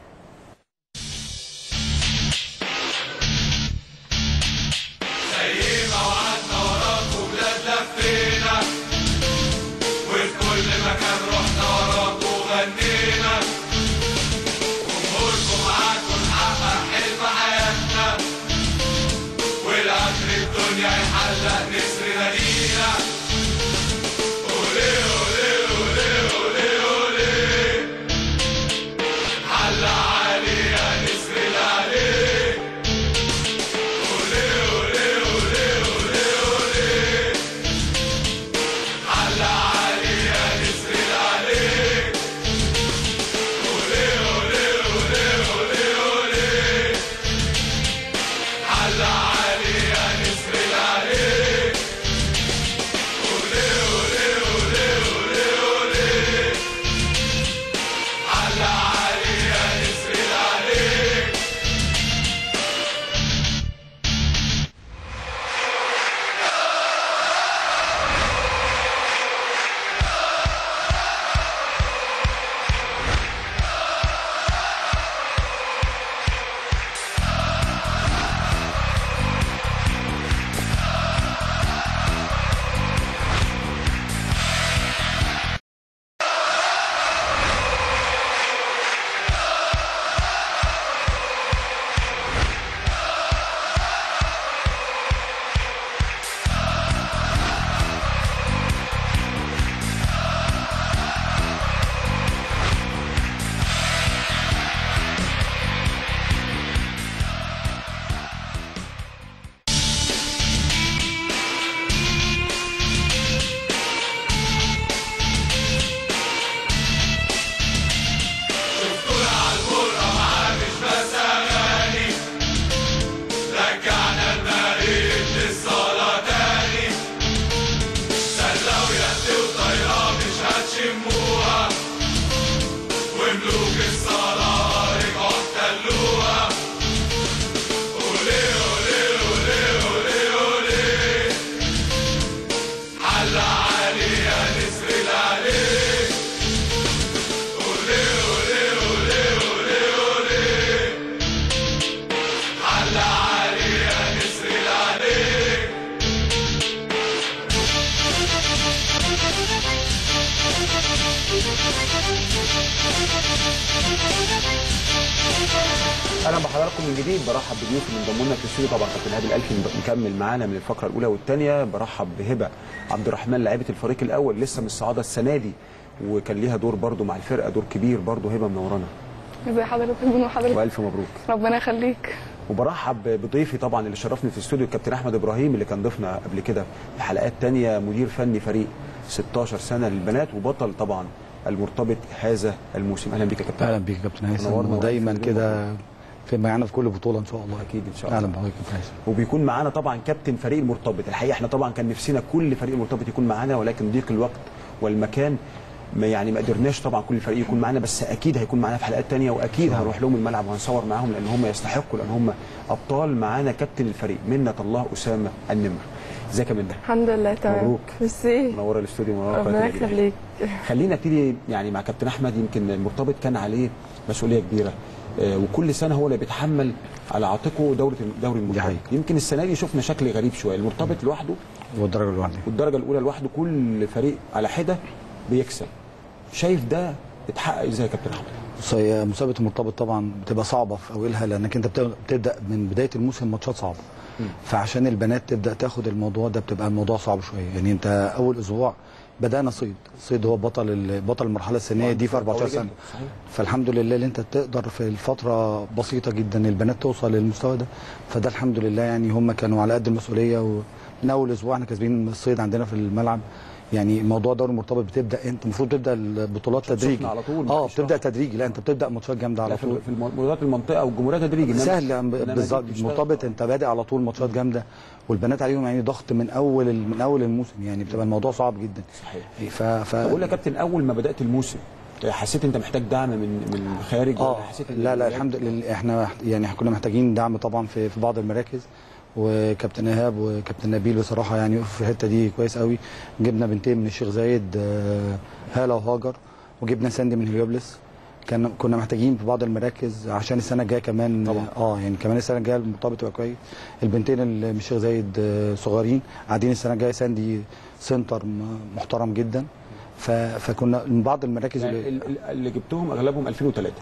زي ما وعدنا وراكم بلاد لفينا، وفي كل مكان رحنا وراكم وغنينا، جمهوركم معاكم نحقق حلم حياتنا، والقدر الدنيا يحلق نسرنا لينا. اهلا بحضراتكم من جديد. برحب بضيوف اللي انضموا لنا في الاستوديو، طبعا كابتن هادي الالفي مكمل معانا من الفقره الاولى والثانيه. برحب بهبه عبد الرحمن لاعبه الفريق الاول لسه من الصعاده السنه دي، وكان ليها دور برده مع الفرقه، دور كبير برده. هبه منورانا. ازي حضرتك؟ بنو حضرتك والف مبروك. ربنا يخليك. وبرحب بضيفي طبعا اللي شرفني في الاستوديو الكابتن احمد ابراهيم، اللي كان ضيفنا قبل كده في حلقات ثانيه، مدير فني فريق 16 سنه للبنات، وبطل طبعا المرتبط هذا الموسم. اهلا بيك يا كابتن. اهلا بيك يا كابتن هيثم، ودايما كده معانا في كل بطوله ان شاء الله. اكيد ان شاء الله. اهلا بحضرتك يا كابتن هيثم. وبيكون معانا طبعا كابتن فريق المرتبط. الحقيقه احنا طبعا كان نفسنا كل فريق المرتبط يكون معانا، ولكن ضيق الوقت والمكان ما قدرناش طبعا كل فريق يكون معانا، بس اكيد هيكون معانا في حلقات ثانيه، واكيد هنروح لهم الملعب وهنصور معاهم، لان هم يستحقوا، لان هم ابطال. معانا كابتن الفريق منة الله اسامه النمر. ازيك يا منة؟ الحمد لله تمام. مبروك. ميرسي. منوره الاستوديو، منوره. ربنا يخليك. خلينا نبتدي يعني مع كابتن احمد. يمكن المرتبط كان عليه مسؤوليه كبيره، وكل سنه هو اللي بيتحمل على عاتقه دوري المرتبط. يمكن السنه دي شفنا شكل غريب شويه، المرتبط لوحده والدرجه الاولى لوحده، كل فريق على حده بيكسب. شايف ده اتحقق ازاي يا كابتن احمد؟ بص، هي مسابقه المرتبط طبعا بتبقى صعبه في اولها، لانك انت بتبدا من بدايه الموسم ماتشات صعبه. فعشان البنات تبدا تاخد الموضوع ده بتبقى الموضوع صعب شويه. يعني انت اول اسبوع بدانا صيد هو بطل المرحله السنيه دي في 14 سنه. فالحمد لله اللي انت تقدر في الفتره بسيطه جدا البنات توصل للمستوى ده، فده الحمد لله. يعني هم كانوا على قد المسؤوليه، ومن اول اسبوع احنا كاسبين الصيد عندنا في الملعب. يعني موضوع دوري المرتبط بتبدا انت المفروض تبدا البطولات تدريجي على طول. بتبدا تدريجي. لا، انت بتبدا ماتشات جامده على طول في بطولات المنطقه والجمهوريه تدريجي سهل بالظبط. المرتبط انت بادئ على طول ماتشات جامده، والبنات عليهم يعني ضغط من اول الموسم. يعني بتبقى الموضوع صعب جدا. صحيح. بقول يا كابتن، اول ما بدات الموسم حسيت انت محتاج دعم من الخارج؟ حسيت لا الحمد لله احنا يعني كنا محتاجين دعم طبعا في بعض المراكز، وكابتن ايهاب وكابتن نبيل بصراحه يعني في الحته دي كويس قوي. جبنا بنتين من الشيخ زايد، هاله وهاجر، وجبنا ساندي من هليوبلس. كنا محتاجين في بعض المراكز عشان السنه الجايه كمان طبعا. يعني كمان السنه الجايه المرتبط تبقى كويس. البنتين اللي من الشيخ زايد صغيرين قاعدين السنه الجايه. ساندي سنتر محترم جدا. فكنا من بعض المراكز يعني اللي جبتهم اغلبهم 2003.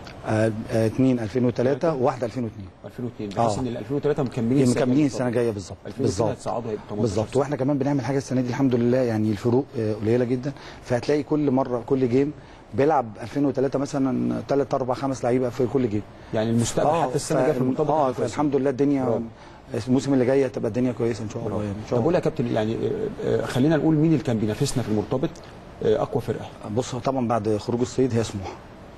2 2003 وواحده 2002. 2002 بحيث ان ال 2003 مكملين السنه الجايه بالظبط. 2003 هتصعدوا هيبقوا 18 بالظبط. واحنا كمان بنعمل حاجه السنه دي الحمد لله، يعني الفروق قليله جدا. فهتلاقي كل مره كل جيم بيلعب 2003 مثلا 3 4 5 لعيبه في كل جيم. يعني المستقبل حتى السنه الجايه في المنتخب الحمد لله الدنيا الموسم اللي جاي هتبقى الدنيا كويسه ان شاء الله. يعني طب قول يا كابتن، يعني خلينا نقول مين اللي كان بينافسنا في المرتبط اقوى فرقه؟ بص، طبعا بعد خروج الصيد هي سموحه.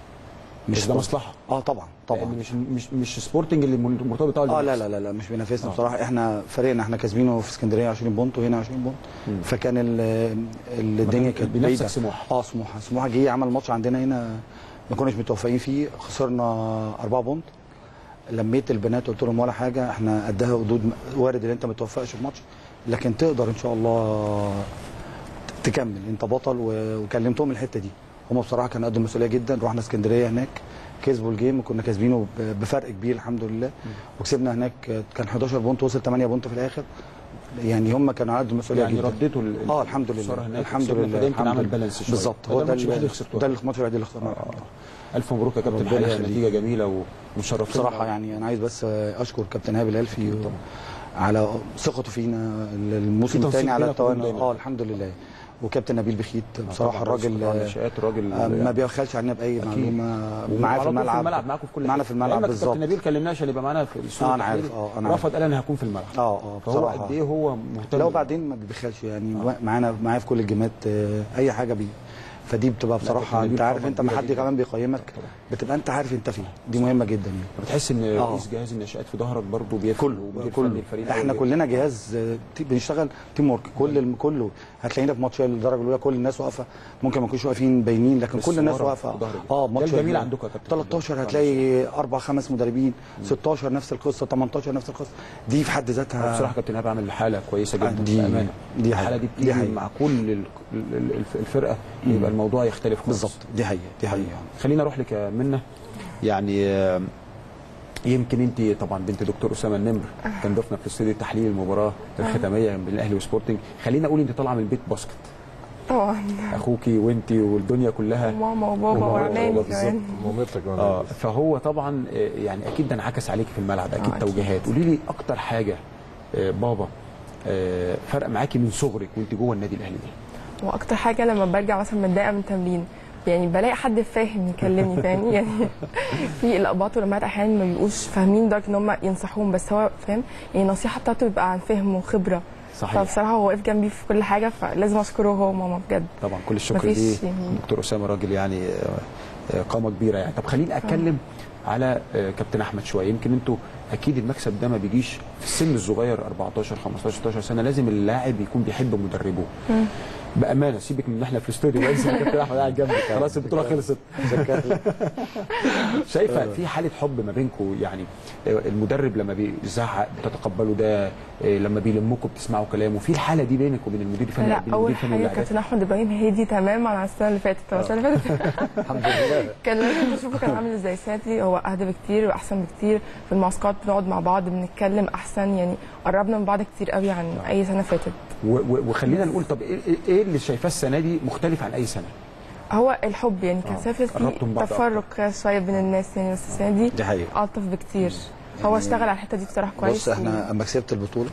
مش ده مصلحه؟ طبعا يعني مش سبورتنج اللي مرتبط بتاعه. لا مش بينافسنا بصراحه. احنا فريقنا احنا كاسبينه في اسكندريه 20 بونت وهنا 20 بونت. فكان الدنيا كانت بنفسك سموحه. سموحه جه عمل ماتش عندنا هنا ما كناش متوفقين فيه، خسرنا 4 بونت. لميت البنات قلت لهم ولا حاجه، احنا قدها قدود. وارد ان انت ما توفقش في ماتش، لكن تقدر ان شاء الله تكمل، انت بطل. وكلمتهم الحته دي. هم بصراحه كانوا قد المسؤوليه جدا. رحنا اسكندريه هناك كسبوا الجيم، وكنا كاسبينه بفرق كبير الحمد لله. وكسبنا هناك كان 11 بونت، وصل 8 بونت في الاخر. يعني هم كانوا على قد المسؤوليه يعني جدا. رديتوا الحمد لله الحمد لله يمكن عمل بالانس شويه. بالظبط. هو ده الماتش الوحيد اللي خسرناه. الف مبروك يا كابتن، حقيقه نتيجه جميله ومشرفه بصراحه. يعني انا عايز بس اشكر كابتن هاب الالفي على ثقته فينا الموسم الثاني على التواني. الحمد لله. وكابتن نبيل بخيت بصراحه الراجل ما بيبخلش علينا باي معلومه. معاه في الملعب معاكم في كل معانا في الملعب بالظبط. كابتن نبيل كلمناه عشان يبقى معانا في الصوره. انا عارف. رفض قال انا هكون في الملعب. فهو قد ايه هو مهتم. لو بعدين ما بيبخلش يعني. معايا في كل الجيمات اي حاجه بيه. فدي بتبقى بصراحه انت عارف، انت ما حد كمان بيقيمك بتبقى انت عارف انت فين. دي مهمه جدا يعني. بتحس ان رئيس جهاز الناشئات في ظهرك برضه بيفرق. كله احنا كلنا جهاز بنشتغل تيم ورك. كله هتلاقينا في ماتش الدرجه الاولى كل الناس واقفه. ممكن ما نكونش واقفين باينين، لكن كل الناس واقفه. ماتش جميل عندكم يا كابتن. 13 هتلاقي 4 5 مدربين، 16 نفس القصه، 18 نفس القصه. دي في حد ذاتها بصراحه كابتن هاب عامل حاله كويسه جدا بامانه. الحاله دي بتيجي مع كل الفرقه يبقى الموضوع يختلف خالص. بالظبط. دي حقيقه خلينا اروح لك يا منى. يعني يمكن انت طبعا بنت دكتور اسامه النمر، كان ضيفنا في استوديو تحليل المباراه الختاميه بين الاهلي وسبورتنج. خلينا اقول انت طالعه من بيت باسكت طبعا. اخوكي وانت والدنيا كلها وماما وبابا وعمامي كمان. مامتك فهو طبعا يعني اكيد ده انعكس عليكي في الملعب. اكيد توجيهات. قولي لي اكتر حاجه بابا فرق معاكي من صغرك وانت جوه النادي الاهلي دي. واكتر حاجه لما برجع مثلا متضايقه من تمرين، يعني بلاقي حد فاهم يكلمني فاهمني. يعني في الاباط والامهات احيانا ما بيبقوش فاهمين لدرجه ان هم ينصحوهم، بس هو فاهم يعني النصيحه بتاعته بيبقى عن فهم وخبره. صحيح. فبصراحه هو واقف جنبي في كل حاجه، فلازم اشكره هو وماما بجد. طبعا كل الشكر ليه. دكتور اسامه راجل يعني قامه كبيره يعني. طب خليني اتكلم على كابتن احمد شويه. يمكن انتوا اكيد المكسب ده ما بيجيش في السن الصغير 14 15 16 سنه. لازم اللاعب يكون بيحب مدربه. بامانه سيبك من ان احنا في الاستوديو بس كابتن احمد قاعد جنبك خلاص البطوله خلصت. شايفه في حاله حب ما بينكم يعني المدرب لما بيزعق بتتقبلوا ده، لما بيلمكم بتسمعوا كلامه، في الحاله دي بينك وبين المدير الفني؟ لا اول حاجه كابتن احمد ابراهيم هادي تماما عن السنه اللي فاتت. السنه اللي فاتت الحمد لله كان لازم تشوفه كان عامل ازاي. السنه دي هو اهدى بكتير واحسن بكتير. في المعسكرات بنقعد مع بعض بنتكلم احسن، يعني قربنا من بعض كتير قوي عن اي سنه فاتت. وخلينا نقول طب ايه اللي شايفاه السنه دي مختلف عن اي سنه؟ هو الحب يعني كان سافر في تفرق شويه بين الناس يعني، بس السنه دي الطف بكتير. هو اشتغل على الحته دي بصراحه كويس. بص احنا اما كسبت البطوله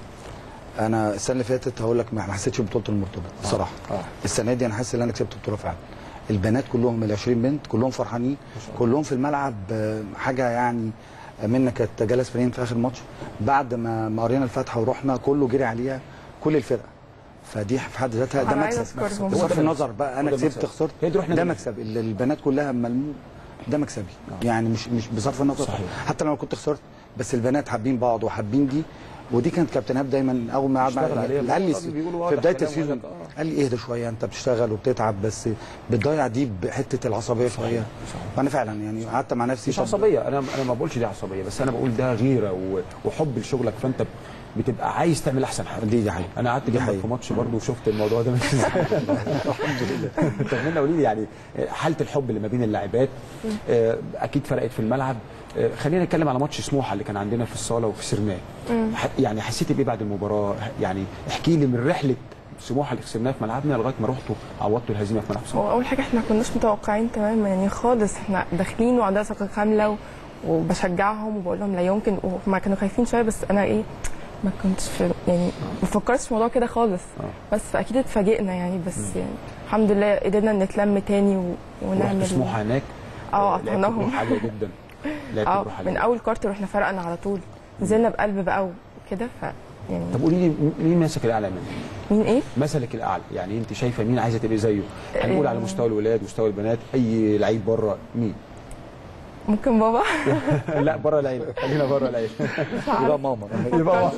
انا السنه اللي فاتت هقول لك ما حسيتش ببطوله المرتبط بصراحه. السنه دي انا حاسس ان انا كسبت البطوله فعلا. البنات كلهم ال 20 بنت كلهم فرحانين، كلهم في الملعب حاجه يعني. منا كانت جلس فريقين في اخر ماتش بعد ما قرينا الفاتحه ورحنا كله جري عليها كل الفرقه، فدي في حد ذاتها ده مكسب. بصرف النظر بقى انا كسبت خسرت ده مكسب. البنات كلها ملموم ده مكسبي يعني مش بصرف النظر. حتى لو كنت خسرت بس البنات حابين بعض وحابين دي. ودي كانت كابتن ايهاب دايما اول ما قعد قال لي في بدايه السيزون قال لي اهدى شويه انت بتشتغل وبتتعب بس بتضيع دي بحته العصبيه شويه. وانا فعلا يعني قعدت مع نفسي مش عصبيه، انا ما بقولش دي عصبيه، بس انا بقول ده غيره وحب لشغلك، فانت بتبقى عايز تعمل احسن حاجه. دي حقيقه. انا قعدت جنبك في ماتش برضه وشفت الموضوع ده ماشي ازاي. الحمد لله. طب قولي لي يعني حاله الحب اللي ما بين اللاعبات اكيد فرقت في الملعب. خلينا نتكلم على ماتش سموحه اللي كان عندنا في الصاله وفي سرناه. يعني حسيتي بايه بعد المباراه؟ يعني احكي لي من رحله سموحه اللي خسرناها في ملعبنا لغايه ما رحتوا عوضتوا الهزيمه في ملعب سموحه. اول حاجه احنا ما كناش متوقعين تماما يعني خالص. احنا داخلين وعندنا ثقه كامله وبشجعهم وبقول لهم لا يمكن، وما كانوا خايفين شويه بس انا ما كنتش يعني ما فكرتش في الموضوع كده خالص. بس اكيد اتفاجئنا يعني، بس يعني الحمد لله قدرنا نتلم تاني ونعمل. سموحه هناك قطعناهم حاجه جدا. من اول كارتر واحنا فرقنا على طول، نزلنا بقلب بقى وكده يعني. طب قولي لي مين ماسك الاعلى منك؟ مين ايه؟ مسلك الاعلى، يعني انت شايفه مين عايزه تبقي زيه؟ هنقول على مستوى الولاد مستوى البنات، اي لعيب بره مين؟ ممكن بابا. لا بره العيله، خلينا بره العيله. يبقى ماما. يبقى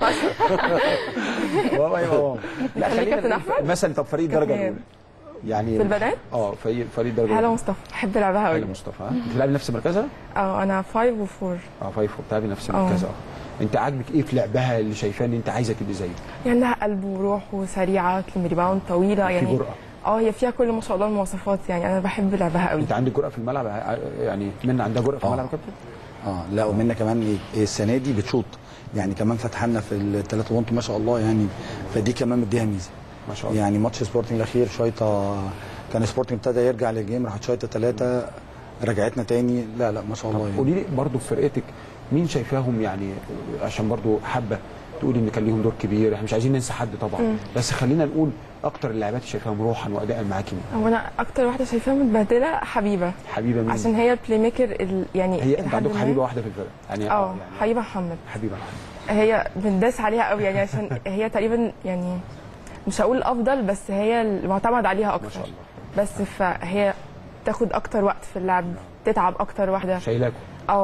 بابا يبقى ماما. لا خلينا مثلا طب فريق الدرجه الاولى يعني في البنات؟ فريق الدرجه هلا مصطفى بحب لعبها قوي. هلا مصطفى بتلعبي نفس مركزها؟ انا 5 و4. 5 بتلعبي نفس مركزها. انت عاجبك ايه في لعبها اللي شايفاه ان انت عايزه تبقي زيه؟ يعني عندها قلب وروح وسريعه، تلم ريباوند طويله يعني. في جرأه. هي فيها كل ما شاء الله المواصفات يعني. انا بحب لعبها قوي. انت عندك جرأه في الملعب يعني؟ منى عندها جرأه في الملعب يا كابتن؟ لا ومنى كمان السنه دي بتشوط يعني، كمان فتح لنا في الثلاث بونت ما شاء الله يعني، فدي كمان مديها ميزه ما شاء الله. يعني ماتش سبورتنج الاخير شايطه، كان سبورتنج ابتدى يرجع للجيم راحت شايطه 3 رجعتنا تاني. لا ما شاء الله يعني. قولي لي برضه في فرقتك مين شايفاهم يعني، عشان برضه حابه تقولي ان كان ليهم دور كبير، احنا مش عايزين ننسى حد طبعا. بس خلينا نقول اكتر اللاعبات شايفاهم روحا واداء معاكي مين؟ هو انا اكتر واحده شايفاها متبهدله حبيبه. حبيبه مين؟ عشان هي البلاي ميكر يعني. هي انت عندك حبيبه واحده في الفرقه يعني؟ حبيبه محمد. حبيبه محمد هي بنداس عليها قوي يعني، عشان هي تقريبا يعني مش هقول الافضل بس هي المعتمد عليها اكتر. ما شاء الله. بس فهي تاخد اكتر وقت في اللعب، تتعب اكتر واحده. شايلاكوا.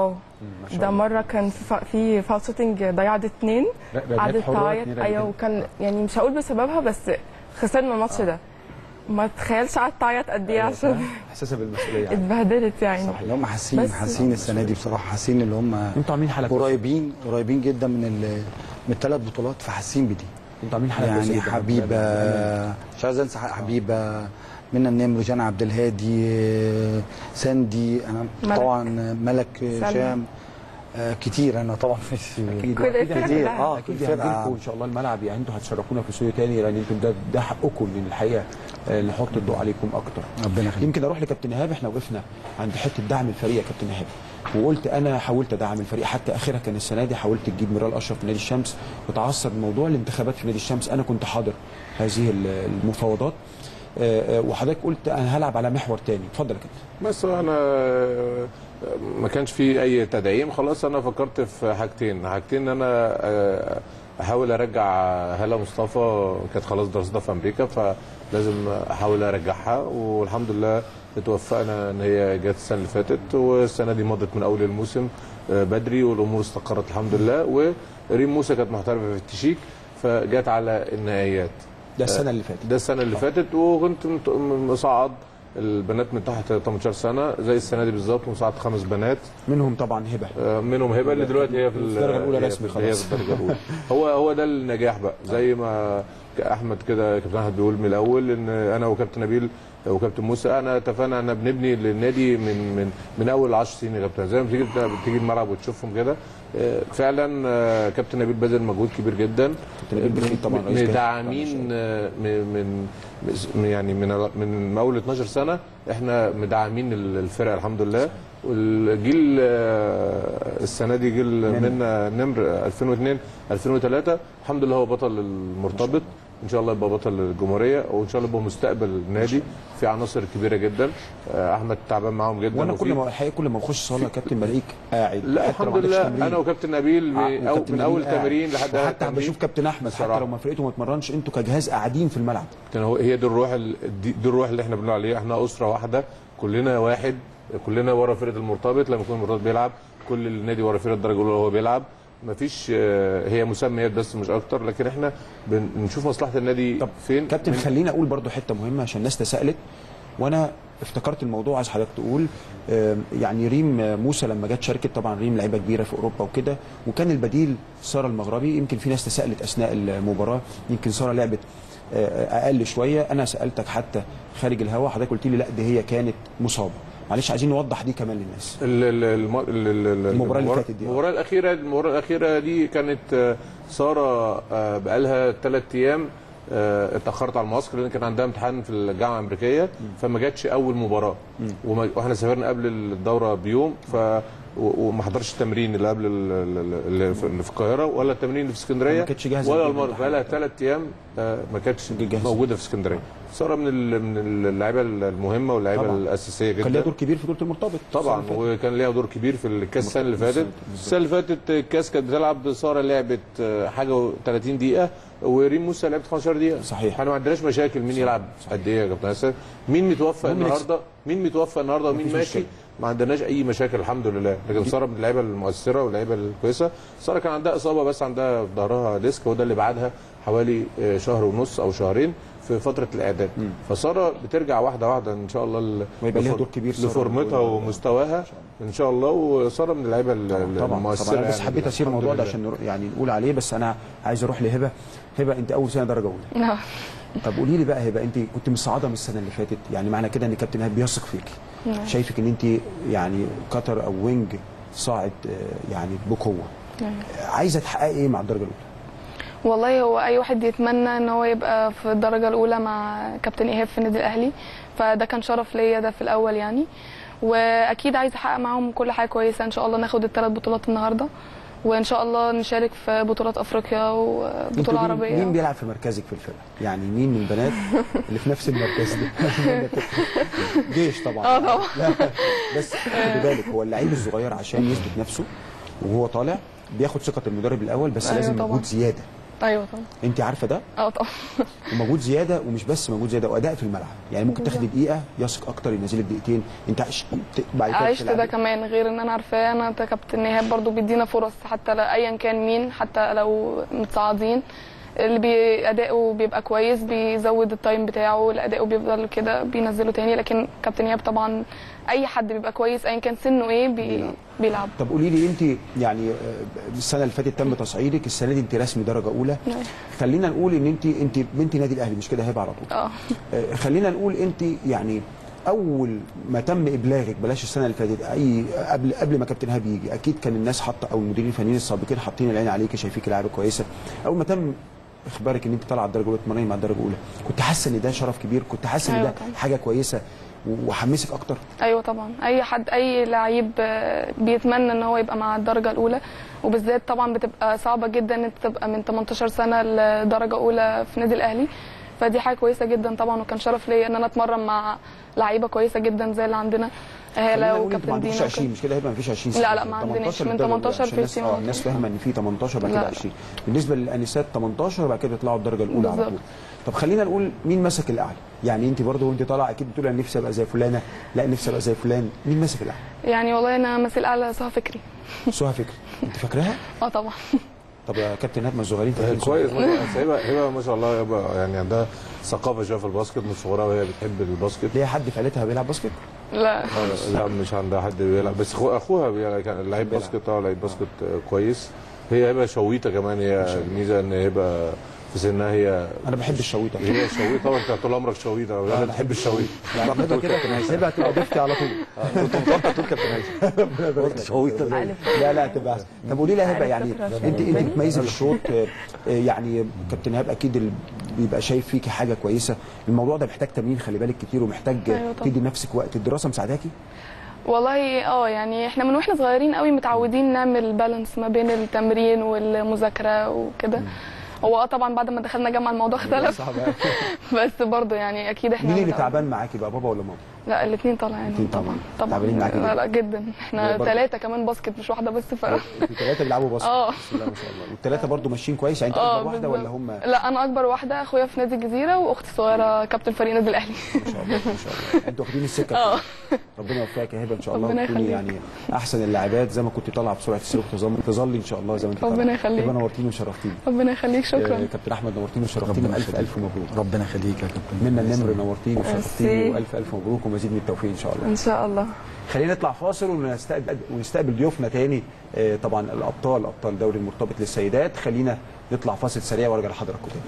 ده مره كان في فاول شوتنج ضيعت 2 قعدت تعيط. ايوه وكان يعني مش هقول بسببها بس خسرنا الماتش ده. ما تخيلش قعدت تعيط قد ايه عشان احساسها بالمسؤوليه يعني. اتبهدلت يعني. صح اللي هم حاسين السنه دي بصراحه، حاسين اللي هم انتوا عاملين حلقه قريبين جدا من الثلاث بطولات، فحاسين بدي. انتوا عاملين حلقه يعني حبيبه مش عايز انسى حبيبه منى النمر، جانا عبد الهادي، ساندي، انا طبعا ملك شام كتير. انا طبعا اكيد كتير. اكيد هنجيلكم ان شاء الله الملعب يعني، انتوا هتشرفونا في استوديو تاني لان انتوا ده حقكم من الحقيقه نحط الضوء عليكم اكتر. ربنا يخليك. يمكن اروح لكابتن ايهاب، احنا وقفنا عند حته دعم الفريق يا كابتن ايهاب، وقلت انا حاولت ادعم الفريق حتى اخرها كان السنه دي، حاولت تجيب ميرال اشرف في نادي الشمس وتعثر موضوع الانتخابات في نادي الشمس. انا كنت حاضر هذه المفاوضات وحضرتك قلت انا هلعب على محور تاني. اتفضل يا كابتن. بس انا ما كانش في اي تدعيم، خلاص انا فكرت في حاجتين ان انا احاول ارجع هلا مصطفى، كانت خلاص دراستها في امريكا فلازم احاول ارجعها، والحمد لله اتوفقنا ان هي جت السنه اللي فاتت، والسنه دي مضت من اول الموسم بدري والامور استقرت الحمد لله. وريم موسى كانت محترفه في التشيك فجت على النهائيات، ده السنه اللي فاتت. ده السنه اللي فاتت، وكنت مصعد البنات من تحت 18 سنه زي السنه دي بالظبط، مصعد 5 بنات منهم طبعا هبه. منهم هبه اللي دلوقتي هي في الدرجه الاولى رسمي خلاص. هي في الدرجه الاولى. هو ده النجاح بقى، زي ما احمد كده كابتن احمد بيقول من الاول، ان انا وكابتن نبيل وكابتن موسى انا اتفقنا ان بنبني للنادي من اول 10 سنين يا كابتن. زي ما بتيجي الملعب وتشوفهم كده فعلا كابتن نبيل بذل مجهود كبير جدا. طبعا مدعمين من اول 12 سنه احنا مدعمين الفرقه الحمد لله. والجيل السنه دي جيل منا نمر 2002 2003 الحمد لله هو بطل المرتبط، ان شاء الله يبقى بطل الجمهوريه، وان شاء الله يبقى مستقبل النادي في عناصر كبيره جدا. احمد تعبان معاهم جدا. وانا كل ما اخش صاله كابتن بلاقيك قاعد. لا الحمد لله انا وكابتن نبيل من اول تمرين لحد اخر حتى بشوف كابتن احمد حتى لو ما فرقته ما اتمرنش انتوا كجهاز قاعدين في الملعب. هي دي الروح اللي احنا بنقول عليها. احنا اسره واحده، كلنا واحد، كلنا ورا فرقه المرتبط. لما يكون المرتبط بيلعب كل النادي ورا فرقه الدرجه الاولى وهو بيلعب. مفيش هي مسميات بس مش اكتر، لكن احنا بنشوف مصلحه النادي فين. كابتن خليني اقول برضو حته مهمه عشان الناس تسالت وانا افتكرت الموضوع. عايز حضرتك تقول يعني ريم موسى لما جت شاركت، طبعا ريم لعيبه كبيره في اوروبا وكده، وكان البديل ساره المغربي. يمكن في ناس تسالت اثناء المباراه يمكن ساره لعبت اقل شويه. انا سالتك حتى خارج الهواء، حضرتك قلت لي لا دي هي كانت مصابه. معلش عايزين نوضح دي كمان للناس. المباراه اللي فاتت دي، المباراه الاخيره دي كانت ساره بقالها 3 ايام اتاخرت على المعسكر لان كان عندها امتحان في الجامعه الامريكيه، فما جاتش اول مباراه. واحنا سافرنا قبل الدوره بيوم، وما حضرش التمرين اللي قبل اللي في القاهره ولا التمرين اللي في اسكندريه، ما كانتش جاهزه ولا المره. بقى لها 3 ايام ما كانتش موجوده في اسكندريه. ساره من اللعيبه المهمه واللعيبه الاساسيه جدا. كان ليها دور كبير في بطوله المرتبط طبعا، وكان ليها دور كبير في الكاس السنه اللي فاتت. السنه اللي فاتت الكاس كانت بتلعب، ساره لعبت حاجه 30 دقيقه وريم موسى لعبت 15 دقيقه. صحيح. احنا ما عندناش مشاكل مين يلعب قد ايه يا كابتن حسن، مين متوفى النهارده ومين ماشي. ما عندناش اي مشاكل الحمد لله. لكن ساره من اللعيبه المؤثره واللعيبه الكويسه. ساره كان عندها اصابه بس عندها في ظهرها ديسك، وده اللي بعدها حوالي شهر ونص او شهرين في فتره الاعداد. فساره بترجع واحده واحده ان شاء الله ويبقى ليها دور كبير لفورمتها ومستواها ان شاء الله. وساره من اللعيبه المؤثره. طبعا بس حبيت اسير الموضوع ده عشان يعني نقول عليه. بس انا عايز اروح لهبه. هبه انت اول سنه درجه اولى. نعم. طب قولي لي بقى هبه، انت كنت مصعده من السنه اللي فاتت، يعني معنى كده ان كابتن ايهاب بيثق فيكي. شايفك ان انت يعني كتر او وينج صاعد يعني بقوه. عايزه تحققي ايه مع الدرجه الاولى؟ والله هو اي واحد يتمنى ان هو يبقى في الدرجه الاولى مع كابتن ايهاب في النادي الاهلي، فده كان شرف ليا ده في الاول يعني. واكيد عايزه احقق معاهم كل حاجه كويسه. ان شاء الله ناخد ال3 بطولات النهارده، وان شاء الله نشارك في بطولات افريقيا وبطوله عربيه. مين بيلعب في مركزك في الفرقه؟ يعني مين من البنات اللي في نفس المركز ده؟ جيش طبعا. طبعا. لا بس خدي بالك، هو اللعيب الصغير عشان يثبت نفسه وهو طالع بياخد ثقه المدرب الاول، بس أيوة لازم مجهود زياده. ايوه طبعا. انت عارفه ده؟ طبعا. ومجهود زياده، ومش بس مجهود زياده، واداء في الملعب. يعني ممكن تاخدي دقيقه يثق اكتر ينزلك دقيقتين. انت بعد كده عشت ده كمان، غير ان انا عارفاه. انا كابتن ايهاب برضو بيدينا فرص حتى ايا كان مين، حتى لو متصاعدين اللي اداؤه بيبقى كويس بيزود التايم بتاعه، الاداؤه بيفضل كده بينزله تاني. لكن كابتن ايهاب طبعا اي حد بيبقى كويس ايا كان سنه ايه بيلعب. طب قولي لي انت، يعني السنه اللي فاتت تم تصعيدك، السنه دي انت رسمي درجه اولى. خلينا نقول ان انت بنت نادي الاهلي، مش كده هبه على طول؟ خلينا نقول انت يعني اول ما تم ابلاغك، بلاش السنه اللي فاتت، اي قبل ما كابتن ايهاب يجي، اكيد كان الناس حاطه او المديرين الفنيين السابقين حاطين العين عليك، شايفيك لاعبه كويسه. اول ما تم اخبارك ان انت طالعه الدرجه الاولى، تتمرني مع الدرجه الاولى، كنت حاسه ان ده شرف كبير؟ كنت حاسه ان ده حاجه كويسه وحمسك اكتر؟ ايوه طبعا. اي حد، اي لعيب بيتمنى ان هو يبقى مع الدرجه الاولى، وبالذات طبعا بتبقى صعبه جدا ان انت تبقى من 18 سنه لدرجه اولى في نادي الاهلي. فدي حاجه كويسه جدا طبعا، وكان شرف ليا ان انا اتمرن مع لعيبه كويسه جدا زي اللي عندنا هاله وكابتن دينا. ما 20 مش كده هيبقى؟ ما فيش 20 سنه. لا ما عندناش، من 18 في السيم. الناس فاهمه ان في 18 بعد كده 20. بالنسبه للانسات 18 بعد كده بيطلعوا الدرجه الاولى على طول. طب خلينا نقول مين مسك الاعلى؟ يعني انت برضه وانت طالعه اكيد بتقولي انا نفسي ابقى زي فلانه، لا نفسي ابقى زي فلان. مين ماسك الاعلى؟ يعني والله انا ماسك الاعلى سهى فكري. سهى فكري، انت فاكراها؟ طبعا. طب يا كابتن هبه الصغيرين كويس. هبه ما شاء الله، هبه يعني عندها ثقافه شويه في الباسكت من صغرها وهي بتحب الباسكت. ليها حد في عيلتها بيلعب باسكت؟ لا لا مش عندها حد بيلعب، بس اخوها كان لعيب باسكت. لعيب باسكت كويس. هي هبه شويته كمان، هي الميزه ان هبه في سنها هي. انا بحب الشويته. هي شويته طبعا، انت طول عمرك شويته. انا بحب الشويته. باخدها كده هسيبها تبقى ضيفتي على طول. كنت متوقع تقول كابتن هيثم. ربنا يبارك لك. شويته. لا تبقى. طب قولي لي يا هبه، يعني انت بتميزي في الشوط، يعني كابتن هبه اكيد بيبقى شايف فيكي حاجه كويسه. الموضوع ده محتاج تمرين، خلي بالك كتير، ومحتاج تدي لنفسك وقت. الدراسه مساعداكي؟ والله يعني احنا من واحنا صغيرين قوي متعودين نعمل بالانس ما بين التمرين والمذاكره وكده. هو طبعا بعد ما دخلنا جامعه الموضوع اختلف. بس برضه يعني اكيد احنا مين اللي تعبان معاكي بقى، بابا ولا ماما؟ لا الاثنين طالعين طبعا. تعبانين معاكي؟ لا جدا، احنا 3 كمان باسكت مش واحده بس. الثلاثه بيلعبوا باسكت؟ بسم الله ما شاء الله. والثلاثه برضه ماشيين كويس؟ يعني انت اكبر واحده ولا هم؟ لا انا اكبر واحده، اخويا في نادي الجزيره واختي الصغيره كابتن فريق نادي الاهلي. ما شاء الله ما شاء الله. انتوا واخدين السكه. ربنا يوفقك يا هبه ان شاء الله، وتكوني يعني احسن اللاعبات زي ما كنت طالعه بسرعه السلوك، تظلي ان شاء الله زي ما انت. ربنا يخليك. ربنا نورتيني وشرفتيني. ربنا يخليك. شكرا كابتن احمد، نورتيني وشرفتيني. الف مبروك. ربنا يخليك يا كابتن. منا النمر، نورتيني وشرفتيني، والف مبروك ومزيد من التوفيق ان شاء الله. ان شاء الله. خلينا نطلع فاصل ونستقبل ضيوفنا تاني، طبعا ابطال دوري المرتبط للسيدات. خلينا نطلع فاصل سريع وارجع لحضراتكم تاني.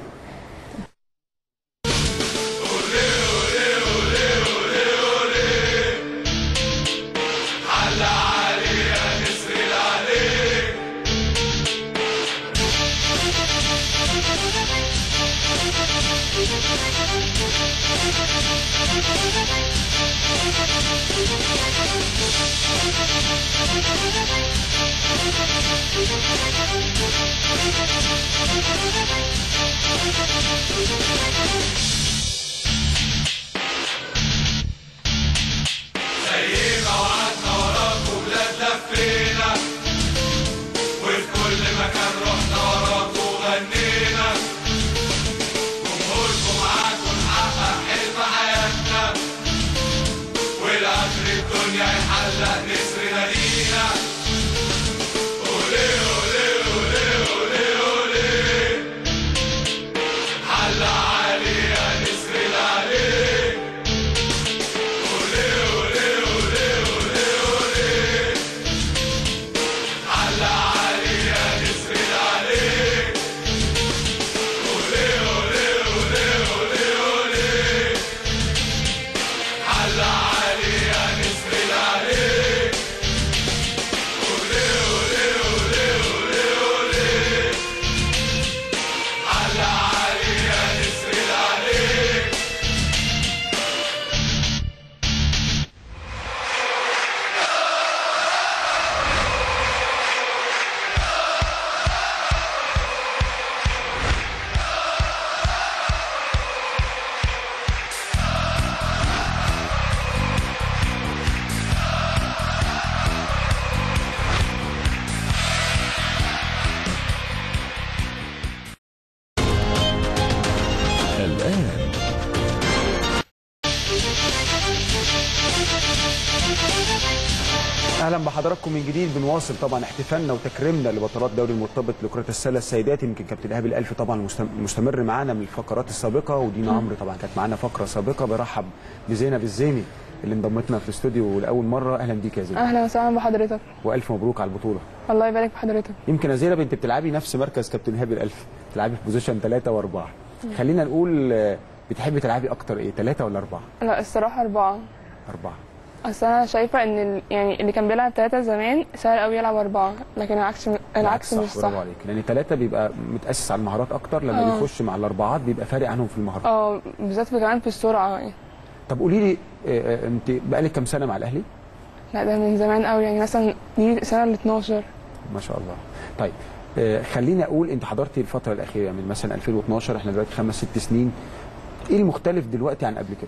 اهلا بحضراتكم من جديد. بنواصل طبعا احتفالنا وتكريمنا لبطلات دوري المرتبط لكره السله السيدات. يمكن كابتن ايهاب الالفي طبعا مستمر معانا من الفقرات السابقه، ودينا عمرو طبعا كانت معانا فقره سابقه. برحب بزينب الزيني اللي انضمتنا في الاستوديو لاول مره. اهلا بيك يا زينب. اهلا وسهلا بحضرتك، والف مبروك على البطوله. الله يبارك في حضرتك. يمكن يا زينب انت بتلعبي نفس مركز كابتن ايهاب الالفي، بتلعبي في بوزيشن 3 و4. خلينا نقول بتحبي تلعبي اكتر ايه، 3 ولا 4؟ لا الصراحه 4. 4. اصل انا شايفه ان يعني اللي كان بيلعب 3 زمان سهل قوي يلعب 4، لكن العكس مش صح. برافو عليك، لان 3 بيبقى متاسس على المهارات اكتر، لما بيخش مع الاربعات بيبقى فارق عنهم في المهارات. بالذات كمان في السرعه يعني. طب قولي لي انت بقالك كام سنه مع الاهلي؟ لا ده من زمان قوي، يعني مثلا دي سنه ال 12. ما شاء الله. طيب خليني اقول انت حضرتي الفتره الاخيره من مثلا 2012، احنا دلوقتي 5 6 سنين. ايه المختلف دلوقتي عن قبل كده؟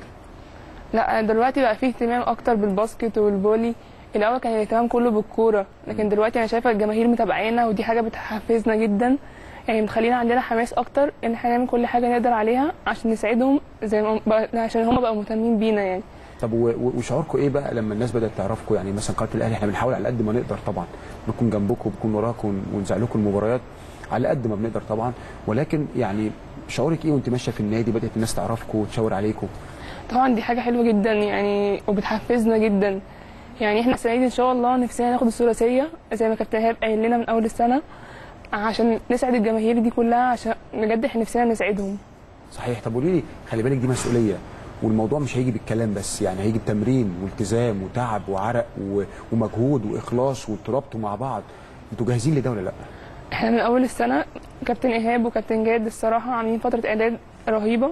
لا دلوقتي بقى فيه اهتمام اكتر بالباسكت والفولي. الاول كان الاهتمام كله بالكوره، لكن دلوقتي انا شايفه الجماهير متابعانا، ودي حاجه بتحفزنا جدا، يعني بتخلينا عندنا حماس اكتر ان احنا نعمل كل حاجه نقدر عليها عشان نساعدهم، عشان هم بقوا مهتمين بينا يعني. طب وشعوركم ايه بقى لما الناس بدات تعرفكم؟ يعني مثلا قناه الاهلي احنا بنحاول على قد ما نقدر طبعا نكون جنبكم ونكون وراكم ونذاع لكم المباريات، على قد ما بنقدر طبعا، ولكن يعني شعورك ايه وانت ماشيه في النادي بدات الناس تعرفكم وتشاور عليكم؟ طبعا دي حاجه حلوه جدا يعني وبتحفزنا جدا. يعني احنا السنه دي ان شاء الله نفسنا ناخد الثلاثيه زي ما كابتن ايهاب قايل لنا من اول السنه، عشان نسعد الجماهير دي كلها، عشان بجد احنا نفسنا نسعدهم. صحيح. طب قولي لي، خلي بالك دي مسؤوليه، والموضوع مش هيجي بالكلام بس، يعني هيجي بتمرين والتزام وتعب وعرق ومجهود واخلاص وترابطوا مع بعض. انتوا جاهزين لده ولا لا؟ احنا من اول السنه كابتن ايهاب وكابتن جاد الصراحه عاملين فتره اعداد رهيبه،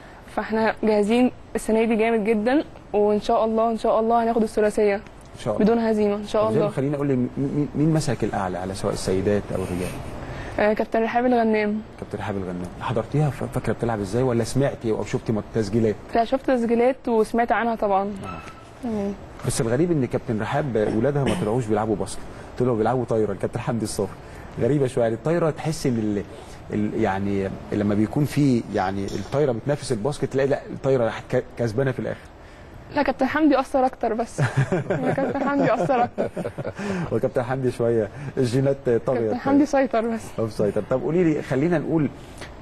فاحنا جاهزين السنه دي جامد جدا، وان شاء الله ان شاء الله هناخد الثلاثيه ان شاء الله بدون هزيمه ان شاء الله. خليني اقول لي مين مسك الاعلى على سواء السيدات او الرجال؟ كابتن رحاب الغنام. كابتن رحاب الغنام، حضرتيها؟ فاكره بتلعب ازاي ولا سمعتي او شفتي تسجيلات؟ لا شفت تسجيلات وسمعت عنها طبعا. تمام. بس الغريب ان كابتن رحاب ولادها ما طلعوش بيلعبوا باسكت، طلعوا بيلعبوا طايره. الكابتن حمدي الصافي غريبه شويه، يعني الطايره تحس ان يعني لما بيكون في يعني الطايره بتنافس الباسكت تلاقي لا الطايره راحت كسبانه في الاخر. لا كابتن حمدي اثر اكتر بس. كابتن حمدي اثر اكتر. وكابتن حمدي شويه الجينات طاغيه. كابتن حمدي سيطر بس. سيطر. طب قولي لي، خلينا نقول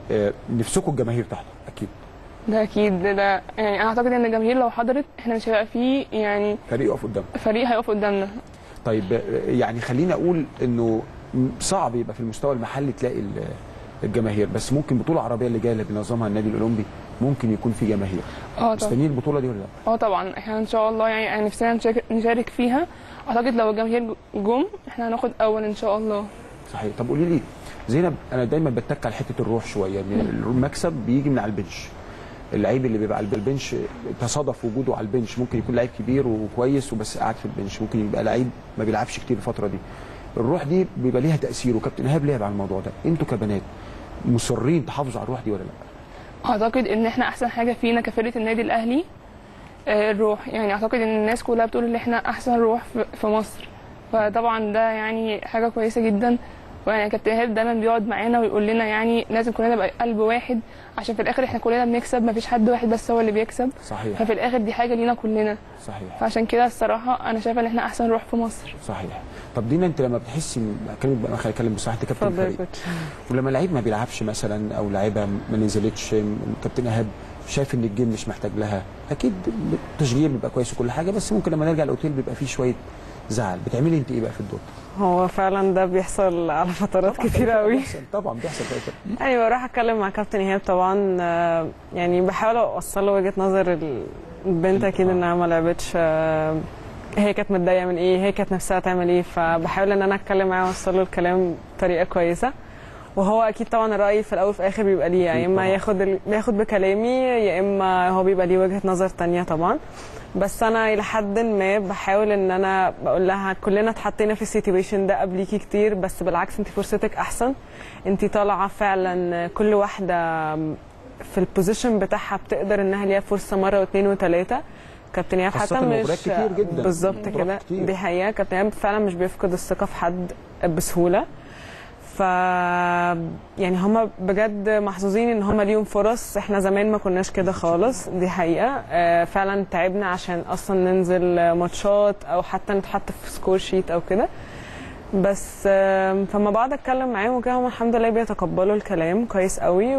نفسكم الجماهير تحضر اكيد. ده اكيد، ده يعني انا اعتقد ان الجماهير لو حضرت احنا مش هيبقى فيه يعني فريق يقف قدامنا. فريق هيقف قدامنا. طيب يعني خلينا اقول انه صعب يبقى في المستوى المحلي تلاقي الجماهير، بس ممكن بطوله عربيه اللي جايه اللي بينظمها النادي الاولمبي ممكن يكون في جماهير. مستنيين البطوله دي ولا لا؟ طبعا احنا ان شاء الله يعني نفسنا نشارك فيها. اعتقد لو الجماهير جم احنا هناخد اول ان شاء الله. صحيح. طب قولي لي زينب، انا دايما بتك على حته الروح شويه، ان المكسب بيجي من على البنش. اللعيب اللي بيبقى على البنش تصادف وجوده على البنش، ممكن يكون لعيب كبير وكويس وبس قاعد في البنش، ممكن يبقى لعيب ما بيلعبش كتير الفتره دي. الروح دي بيبقى ليها تاثير، وكابتن ايهاب لعب على الموضوع ده. انتوا كبنات مصرين تحافظوا على الروح دي ولا لا؟ اعتقد ان احنا احسن حاجه فينا كفرقه النادي الاهلي الروح. يعني اعتقد ان الناس كلها بتقول ان احنا احسن روح في مصر، فطبعا ده يعني حاجه كويسه جدا. ويعني كابتن ايهاب دايما بيقعد معانا ويقول لنا يعني لازم كلنا نبقى قلب واحد، عشان في الاخر احنا كلنا بنكسب، مفيش حد واحد بس هو اللي بيكسب. صحيح. ففي الاخر دي حاجه لينا كلنا. صحيح. فعشان كده الصراحه انا شايفه ان احنا احسن روح في مصر. صحيح. طب دينا، انت لما بتحسي اتكلم بصراحه، انت كابتن الفريق، ولما لعيب ما بيلعبش مثلا او لعيبه ما نزلتش، كابتن ايهاب شايف ان الجيم مش محتاج لها، اكيد التشجيع بيبقى كويس وكل حاجه، بس ممكن لما نرجع الاوتيل بيبقى فيه شويه زعل. بتعملي انت ايه بقى في الدور؟ هو فعلا ده بيحصل على فترات كتير قوي. طبعا بيحصل. يعني بروح اتكلم مع كابتن ايهاب طبعا، يعني بحاول اوصل له وجهه نظر البنت اكيد انها ما لعبتش، هي كانت متضايقه من ايه، هي كانت نفسها تعمل ايه، فبحاول ان انا اتكلم معاه واوصل له الكلام بطريقه كويسه. وهو اكيد طبعا الراي في الاول وفي الاخر بيبقى ليه، يا اما ياخد بكلامي، يا اما هو بيبقى ليه وجهه نظر ثانيه طبعا. بس انا الى حد ما بحاول ان انا بقول لها كلنا اتحطينا في السيتويشن ده قبليكي كتير، بس بالعكس انت فرصتك احسن، انت طالعه فعلا كل واحده في البوزيشن بتاعها بتقدر انها ليها فرصه مره واثنين وثلاثه. كابتن ايهاب حتى مش بالظبط كده، دي حقيقه. كابتن ايهاب فعلا مش بيفقد الثقه في حد بسهوله. ف يعني هم بجد محظوظين ان هم ليهم فرص، احنا زمان ما كناش كده خالص، دي حقيقه. فعلا تعبنا عشان اصلا ننزل ماتشات او حتى نتحط في سكور شيت او كده. بس فما بقعد اتكلم معاهم وكده هم الحمد لله بيتقبلوا الكلام كويس قوي،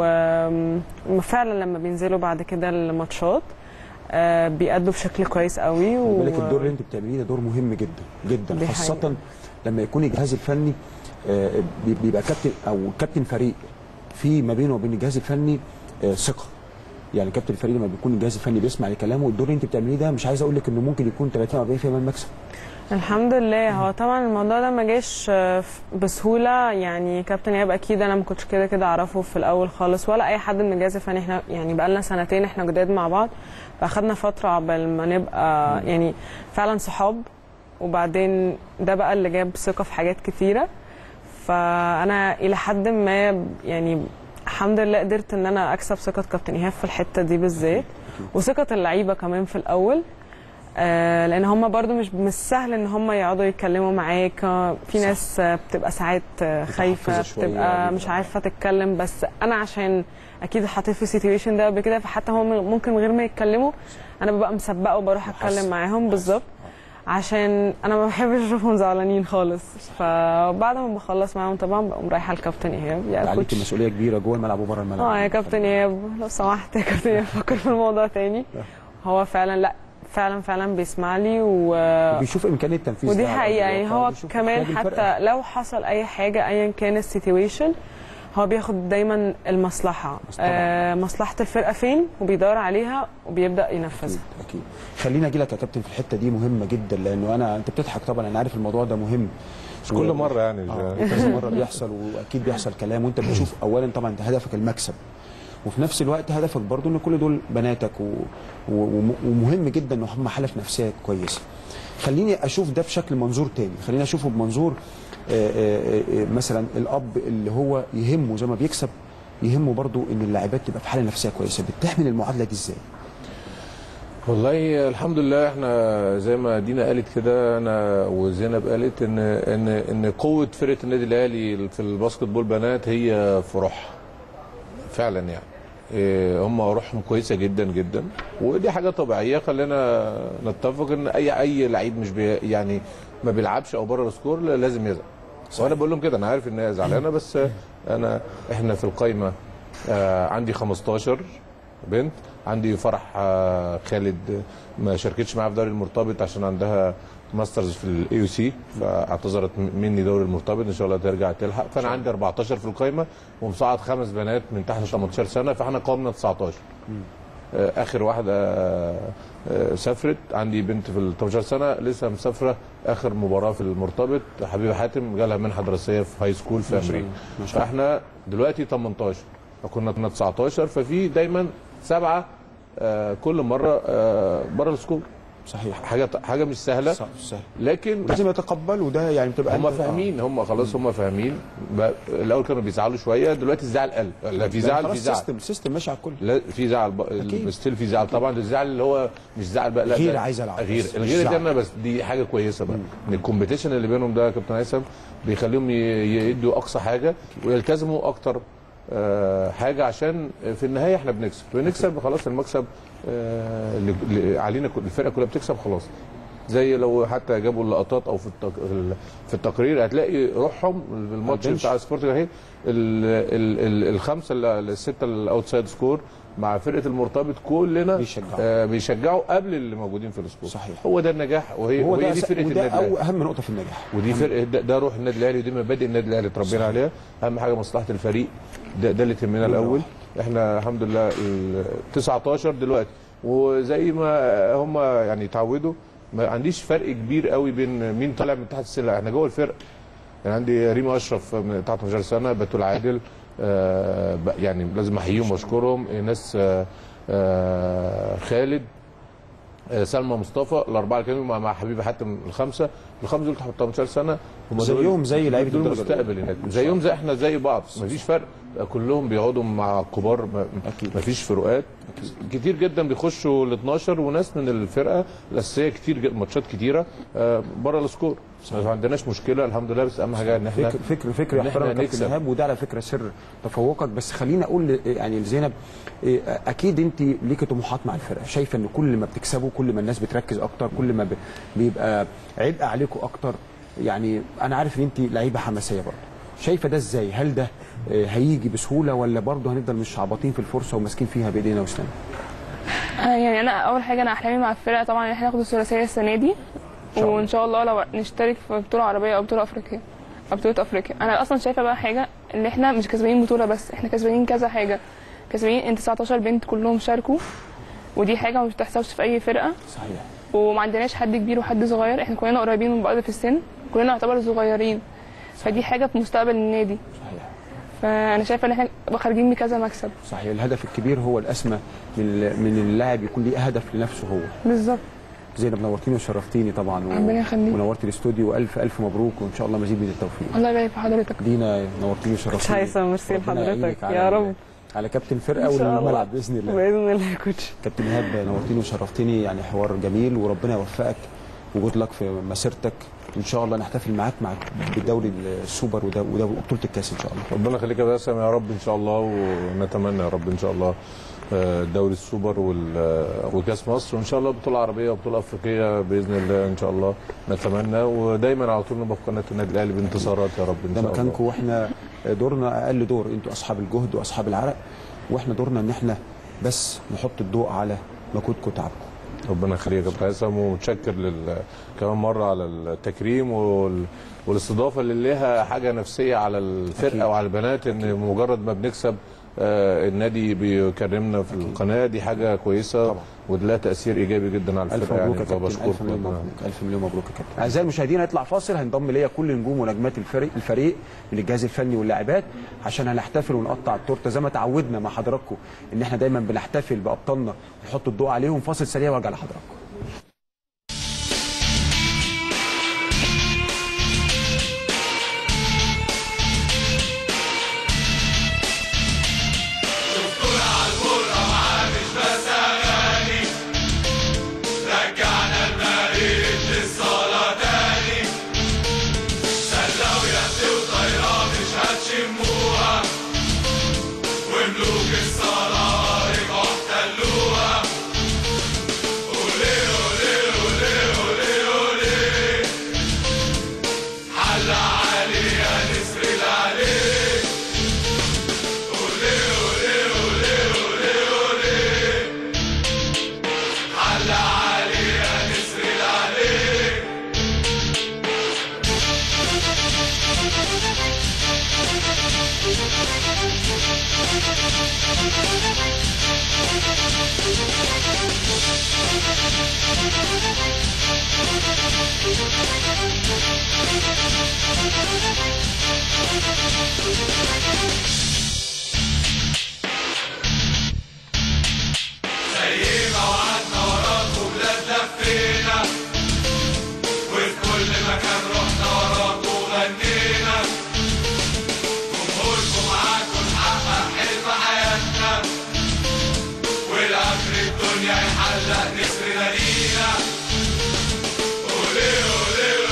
وفعلا لما بينزلوا بعد كده الماتشات بيأدوا بشكل كويس قوي. بالك الدور اللي انت بتعمليه ده دور مهم جدا جدا، خاصه لما يكون الجهاز الفني بيبقى كابتن او كابتن فريق، في ما بينه وبين الجهاز الفني ثقه. يعني كابتن الفريق لما بيكون الجهاز الفني بيسمع لكلامه، الدور اللي انت بتعمليه ده مش عايز اقول لك انه ممكن يكون 30 40% من المكسب. الحمد لله. هو طبعا الموضوع ده ما جاش بسهوله، يعني كابتن ايهاب اكيد انا ما كنتش كده اعرفه في الاول خالص، ولا اي حد من الجهاز الفني. احنا يعني بقى لنا سنتين احنا جداد مع بعض، فاخدنا فتره عقبال ما نبقى يعني فعلا صحاب، وبعدين ده بقى اللي جاب ثقه في حاجات كتيره. فانا الى حد ما يعني الحمد لله قدرت ان انا اكسب ثقه كابتن ايهاب في الحته دي بالذات، وثقه اللعيبه كمان في الاول، لان هم برضو مش سهل ان هم يقعدوا يتكلموا معاك. في ناس بتبقى ساعات خايفه، بتبقى مش عارفه تتكلم، بس انا عشان اكيد حطيت في السيتويشن ده قبل كده، فحتى هم ممكن من غير ما يتكلموا انا ببقى مسبقه وبروح اتكلم معاهم بالظبط، عشان انا ما بحبش اشوفهم زعلانين خالص. فبعد ما بخلص معاهم طبعا بقوم رايحه لكابتن ايهاب. يعني عليكي مسؤوليه كبيره جوه الملعب وبره الملعب. يا كابتن ايهاب لو سمحت يا كابتن ايهاب فكر في الموضوع تاني. هو فعلا لا فعلا بيسمع لي وبيشوف امكانيه التنفيذ. ودي حقيقه يعني هو كمان حتى لو حصل اي حاجه ايا كان السيتويشن هو بياخد دايما المصلحه مصلحه الفرقه فين وبيدور عليها وبيبدا ينفذها. اكيد. خلينا اجي لك يا كابتن في الحته دي مهمه جدا لانه انت بتضحك طبعا انا عارف الموضوع ده مهم مش كل مره يعني كذا مره بيحصل واكيد بيحصل كلام وانت بتشوف اولا طبعا انت هدفك المكسب وفي نفس الوقت هدفك برضو ان كل دول بناتك ومهم جدا ان هم حاله نفسيه كويسه. خليني اشوف ده بشكل منظور تاني، خليني اشوفه بمنظور مثلا الاب اللي هو يهمه زي ما بيكسب يهمه برضو ان اللاعبات تبقى في حاله نفسيه كويسه. بتحمل المعادله دي ازاي؟ والله الحمد لله احنا زي ما دينا قالت كده انا وزينب قالت ان قوه فرقه النادي الاهلي في الباسكت بول بنات هي في روحها فعلا يعني. هم روحهم كويسه جدا جدا ودي حاجه طبيعيه. خلينا نتفق ان اي لعيب مش يعني ما بيلعبش او بره السكور لازم يزعل. وانا بقول لهم كده انا عارف ان هي زعلانه بس احنا في القايمه عندي 15 بنت. عندي فرح خالد ما شاركتش معايا في دوري المرتبط عشان عندها ماسترز في الاي سي فاعتذرت مني دوري المرتبط ان شاء الله ترجع تلحق. فانا عندي 14 في القايمه ومصعد 5 بنات من تحت 18 سنه فاحنا قوامنا 19. اخر واحده سافرت عندي بنت في ال 18 سنه لسه مسافره اخر مباراه في المرتبط حبيبه حاتم جالها منحه دراسيه في هاي سكول في امريكا. فاحنا دلوقتي 18 فكنا 19 ففي دايما 7 كل مره بره السكور. صحيح. حاجه مش سهله سهل. لكن لازم يتقبلوا ده يعني بتبقى هم فاهمين هم خلاص هم فاهمين. الاول كانوا بيزعلوا شويه دلوقتي الزعل قل. لا في زعل في زعل السيستم ماشي على الكل. لا في زعل ستيل في زعل طبعا. الزعل اللي هو مش زعل بقى لا غير عايز العب الغير ده بس دي حاجه كويسه بقى ان الكومبيتيشن اللي بينهم ده يا كابتن هيثم بيخليهم يدوا اقصى حاجه ويلتزموا اكتر حاجه عشان في النهايه احنا بنكسب خلاص. المكسب اللي علينا الفرقه كلها بتكسب خلاص. زي لو حتى جابوا اللقطات او في التقرير هتلاقي روحهم الماتش بتاع سبورت الجماهير الخمسه السته الاوتسايد سكور مع فرقه المرتبط كلنا بيشجعوا قبل اللي موجودين في السكور. صحيح. هو ده النجاح وهي دي فرقه النادي الاهلي. اهم نقطه في النجاح ودي فرقه ده روح النادي الاهلي ودي مبادئ النادي الاهلي اتربينا عليها. اهم حاجه مصلحه الفريق ده اللي تهمنا الاول. احنا الحمد لله 19 دلوقتي وزي ما هم يعني اتعودوا ما عنديش فرق كبير قوي بين مين طالع من تحت السلة. احنا جوه الفرقه يعني عندي ريما اشرف من تحت 18 سنه بتول عادل يعني لازم احييهم واشكرهم. ناس خالد سلمى مصطفى الاربعه اللي كانوا مع حبيبه حاتم الخمسه دول تحت 18 سنه هم زيهم زي لعيبه دول المستقبل هناك زيهم زي احنا زي بعض مفيش فرق. كلهم بيقعدوا مع الكبار مفيش فروقات. كتير جدا بيخشوا ال 12 وناس من الفرقه الاساسيه كتير ماتشات كتيره بره السكور. ما عندناش مشكله الحمد لله بس اهم حاجه ان احنا فكر يحترم كابتن ايهاب وده على فكره سر تفوقك. بس خليني اقول يعني لزينب اكيد انت ليكي طموحات مع الفرقه شايفه ان كل ما بتكسبوا كل ما الناس بتركز اكتر كل ما بيبقى عبء عليكم اكتر. يعني انا عارف ان انت لعيبه حماسيه برضه شايفه ده ازاي؟ هل ده هيجي بسهوله ولا برضه هنفضل مش شعبطين في الفرصه وماسكين فيها بايدينا واسناننا؟ يعني انا اول حاجه انا احلامي مع الفرقه طبعا ان احنا ناخد الثلاثيه السنه دي وان شاء الله لو نشترك في بطوله عربيه او بطوله افريقيه او بطوله افريقيا. انا اصلا شايفه بقى حاجه ان احنا مش كسبانين بطوله بس احنا كسبانين كذا حاجه. كسبانين ان 19 بنت كلهم شاركوا ودي حاجه مش بتحصلش في اي فرقه. صحيح. وما عندناش حد كبير وحد صغير احنا كلنا قريبين من بعض في السن كلنا نعتبر صغيرين. فدي حاجه في مستقبل النادي. صحيح. فانا شايفه ان احنا خارجين بكذا مكسب. صحيح. الهدف الكبير هو الاسمى من اللاعب يكون ليه هدف لنفسه هو. بالظبط. زينب نورتيني وشرفتيني طبعا ربنا يخليك ونورتي الاستوديو والف الف مبروك وان شاء الله مزيد من التوفيق. الله يبارك في حضرتك. دينا نورتيني وشرفتيني. هيثم ميرسي لحضرتك يا رب على كابتن فرقه والملعب باذن الله. باذن الله يا كوتش. كابتن ايهاب نورتيني وشرفتيني يعني حوار جميل وربنا يوفقك وجود لك في مسيرتك ان شاء الله نحتفل معاك بالدوري السوبر ودوري بطوله الكاس ان شاء الله. ربنا يخليك يا باسم يا رب ان شاء الله، ونتمنى يا رب ان شاء الله دوري السوبر وكاس مصر، وان شاء الله بطوله عربيه وبطوله افريقيه باذن الله ان شاء الله نتمنى، ودايما على طول نبقى في قناه النادي الاهلي بانتصارات يا رب ان شاء الله. ده مكانكم، واحنا دورنا اقل دور، انتوا اصحاب الجهد واصحاب العرق، واحنا دورنا ان احنا بس نحط الضوء على مجهودكم وتعبكم. ربنا يخليك يا باسم، ومتشكر كمان مره على التكريم والاستضافه اللي ليها حاجه نفسيه على الفرقه وعلى البنات، ان مجرد ما بنكسب النادي بيكرمنا في القناه، دي حاجه كويسه ولها تاثير ايجابي جدا على الفرقه يعني. فبشكركم. الف مليون مبروك يا كابتن. اعزائي المشاهدين هيطلع فاصل، هينضم ليا كل نجوم ونجمات الفريق من الجهاز الفني واللاعبات عشان هنحتفل ونقطع التورته زي ما تعودنا مع حضراتكم ان احنا دايما بنحتفل بابطالنا ونحط الضوء عليهم. فاصل سريع وارجع لحضراتكم. الدنيا يحلق نسر لينا. أولي أولي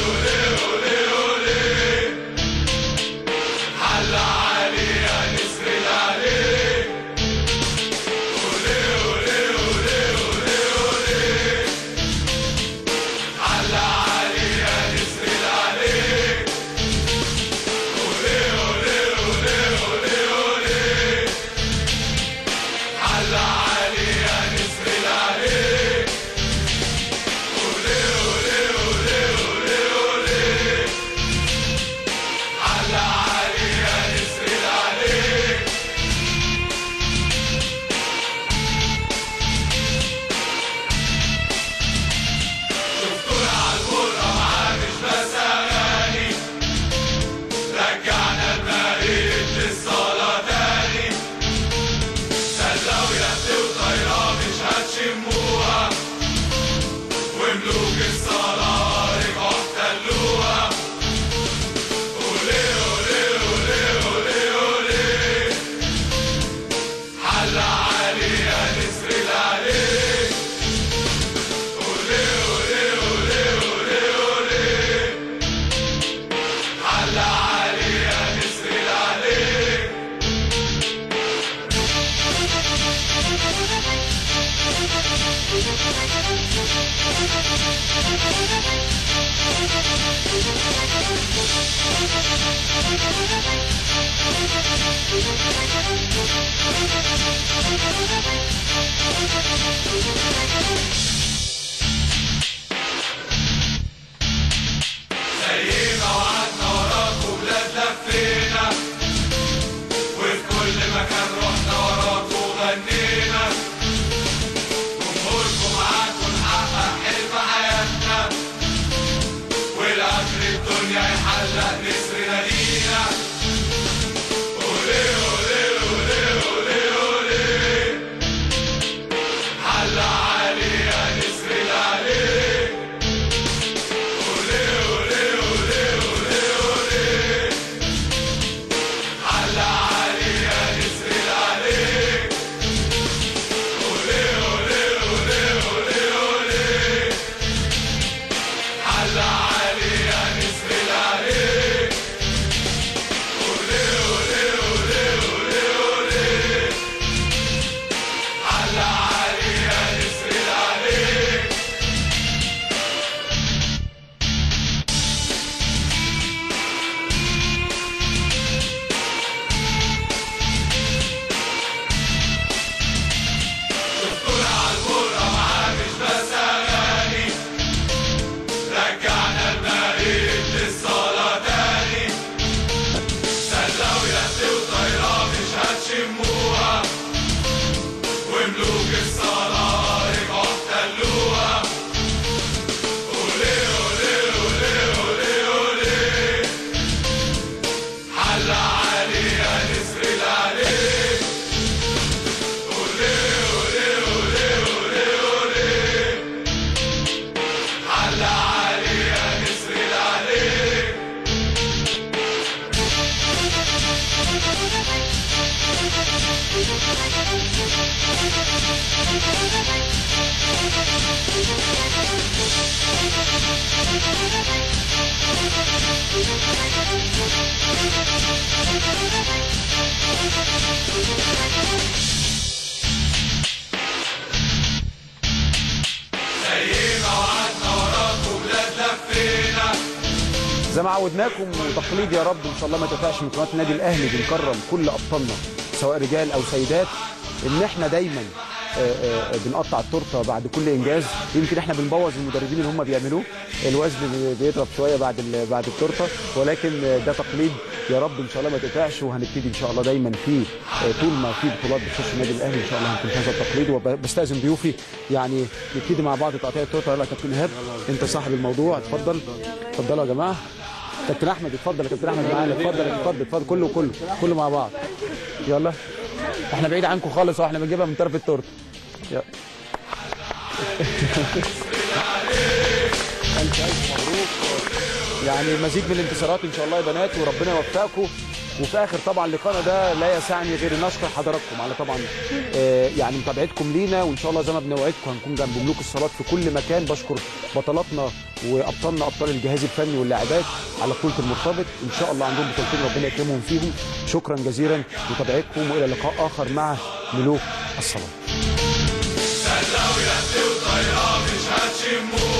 زي ما عودناكم وتقليد يا رب ان شاء الله ما تقطعش من قناه النادي الاهلي، بنكرم كل ابطالنا سواء رجال او سيدات، ان احنا دايما بنقطع التورته بعد كل انجاز. يمكن احنا بنبوظ المدربين اللي هم بيعملوه، الوزن بيضرب شويه بعد التورته، ولكن ده تقليد يا رب ان شاء الله ما تقطعش. وهنبتدي ان شاء الله دايما في طول ما في بطولات بتخش النادي الاهلي ان شاء الله هنكون هذا التقليد. وبستاذن ضيوفي يعني نبتدي مع بعض تقطيع التورته. يلا يا كابتن ايهاب انت صاحب الموضوع، اتفضل. اتفضلوا يا جماعه. كابتن احمد اتفضل يا كابتن احمد معانا، اتفضل كله مع بعض. يلا احنا بعيد عنكم خالص واحنا بنجيبها من طرف التورته. يلا ألف مبروك، يعني مزيد من الانتصارات ان شاء الله يا بنات، وربنا يوفقكم. وفي اخر طبعا لقاءنا ده لا يسعني غير ان اشكر حضراتكم على طبعا يعني متابعتكم لينا، وان شاء الله زي ما بنوعدكم هنكون جنب ملوك الصالات في كل مكان. بشكر بطلاتنا وابطالنا ابطال الجهاز الفني واللاعبات على بطوله المرتبط، ان شاء الله عندهم بطولتين ربنا يكرمهم فيهم. شكرا جزيلا لمتابعتكم، والى لقاء اخر مع ملوك الصالات.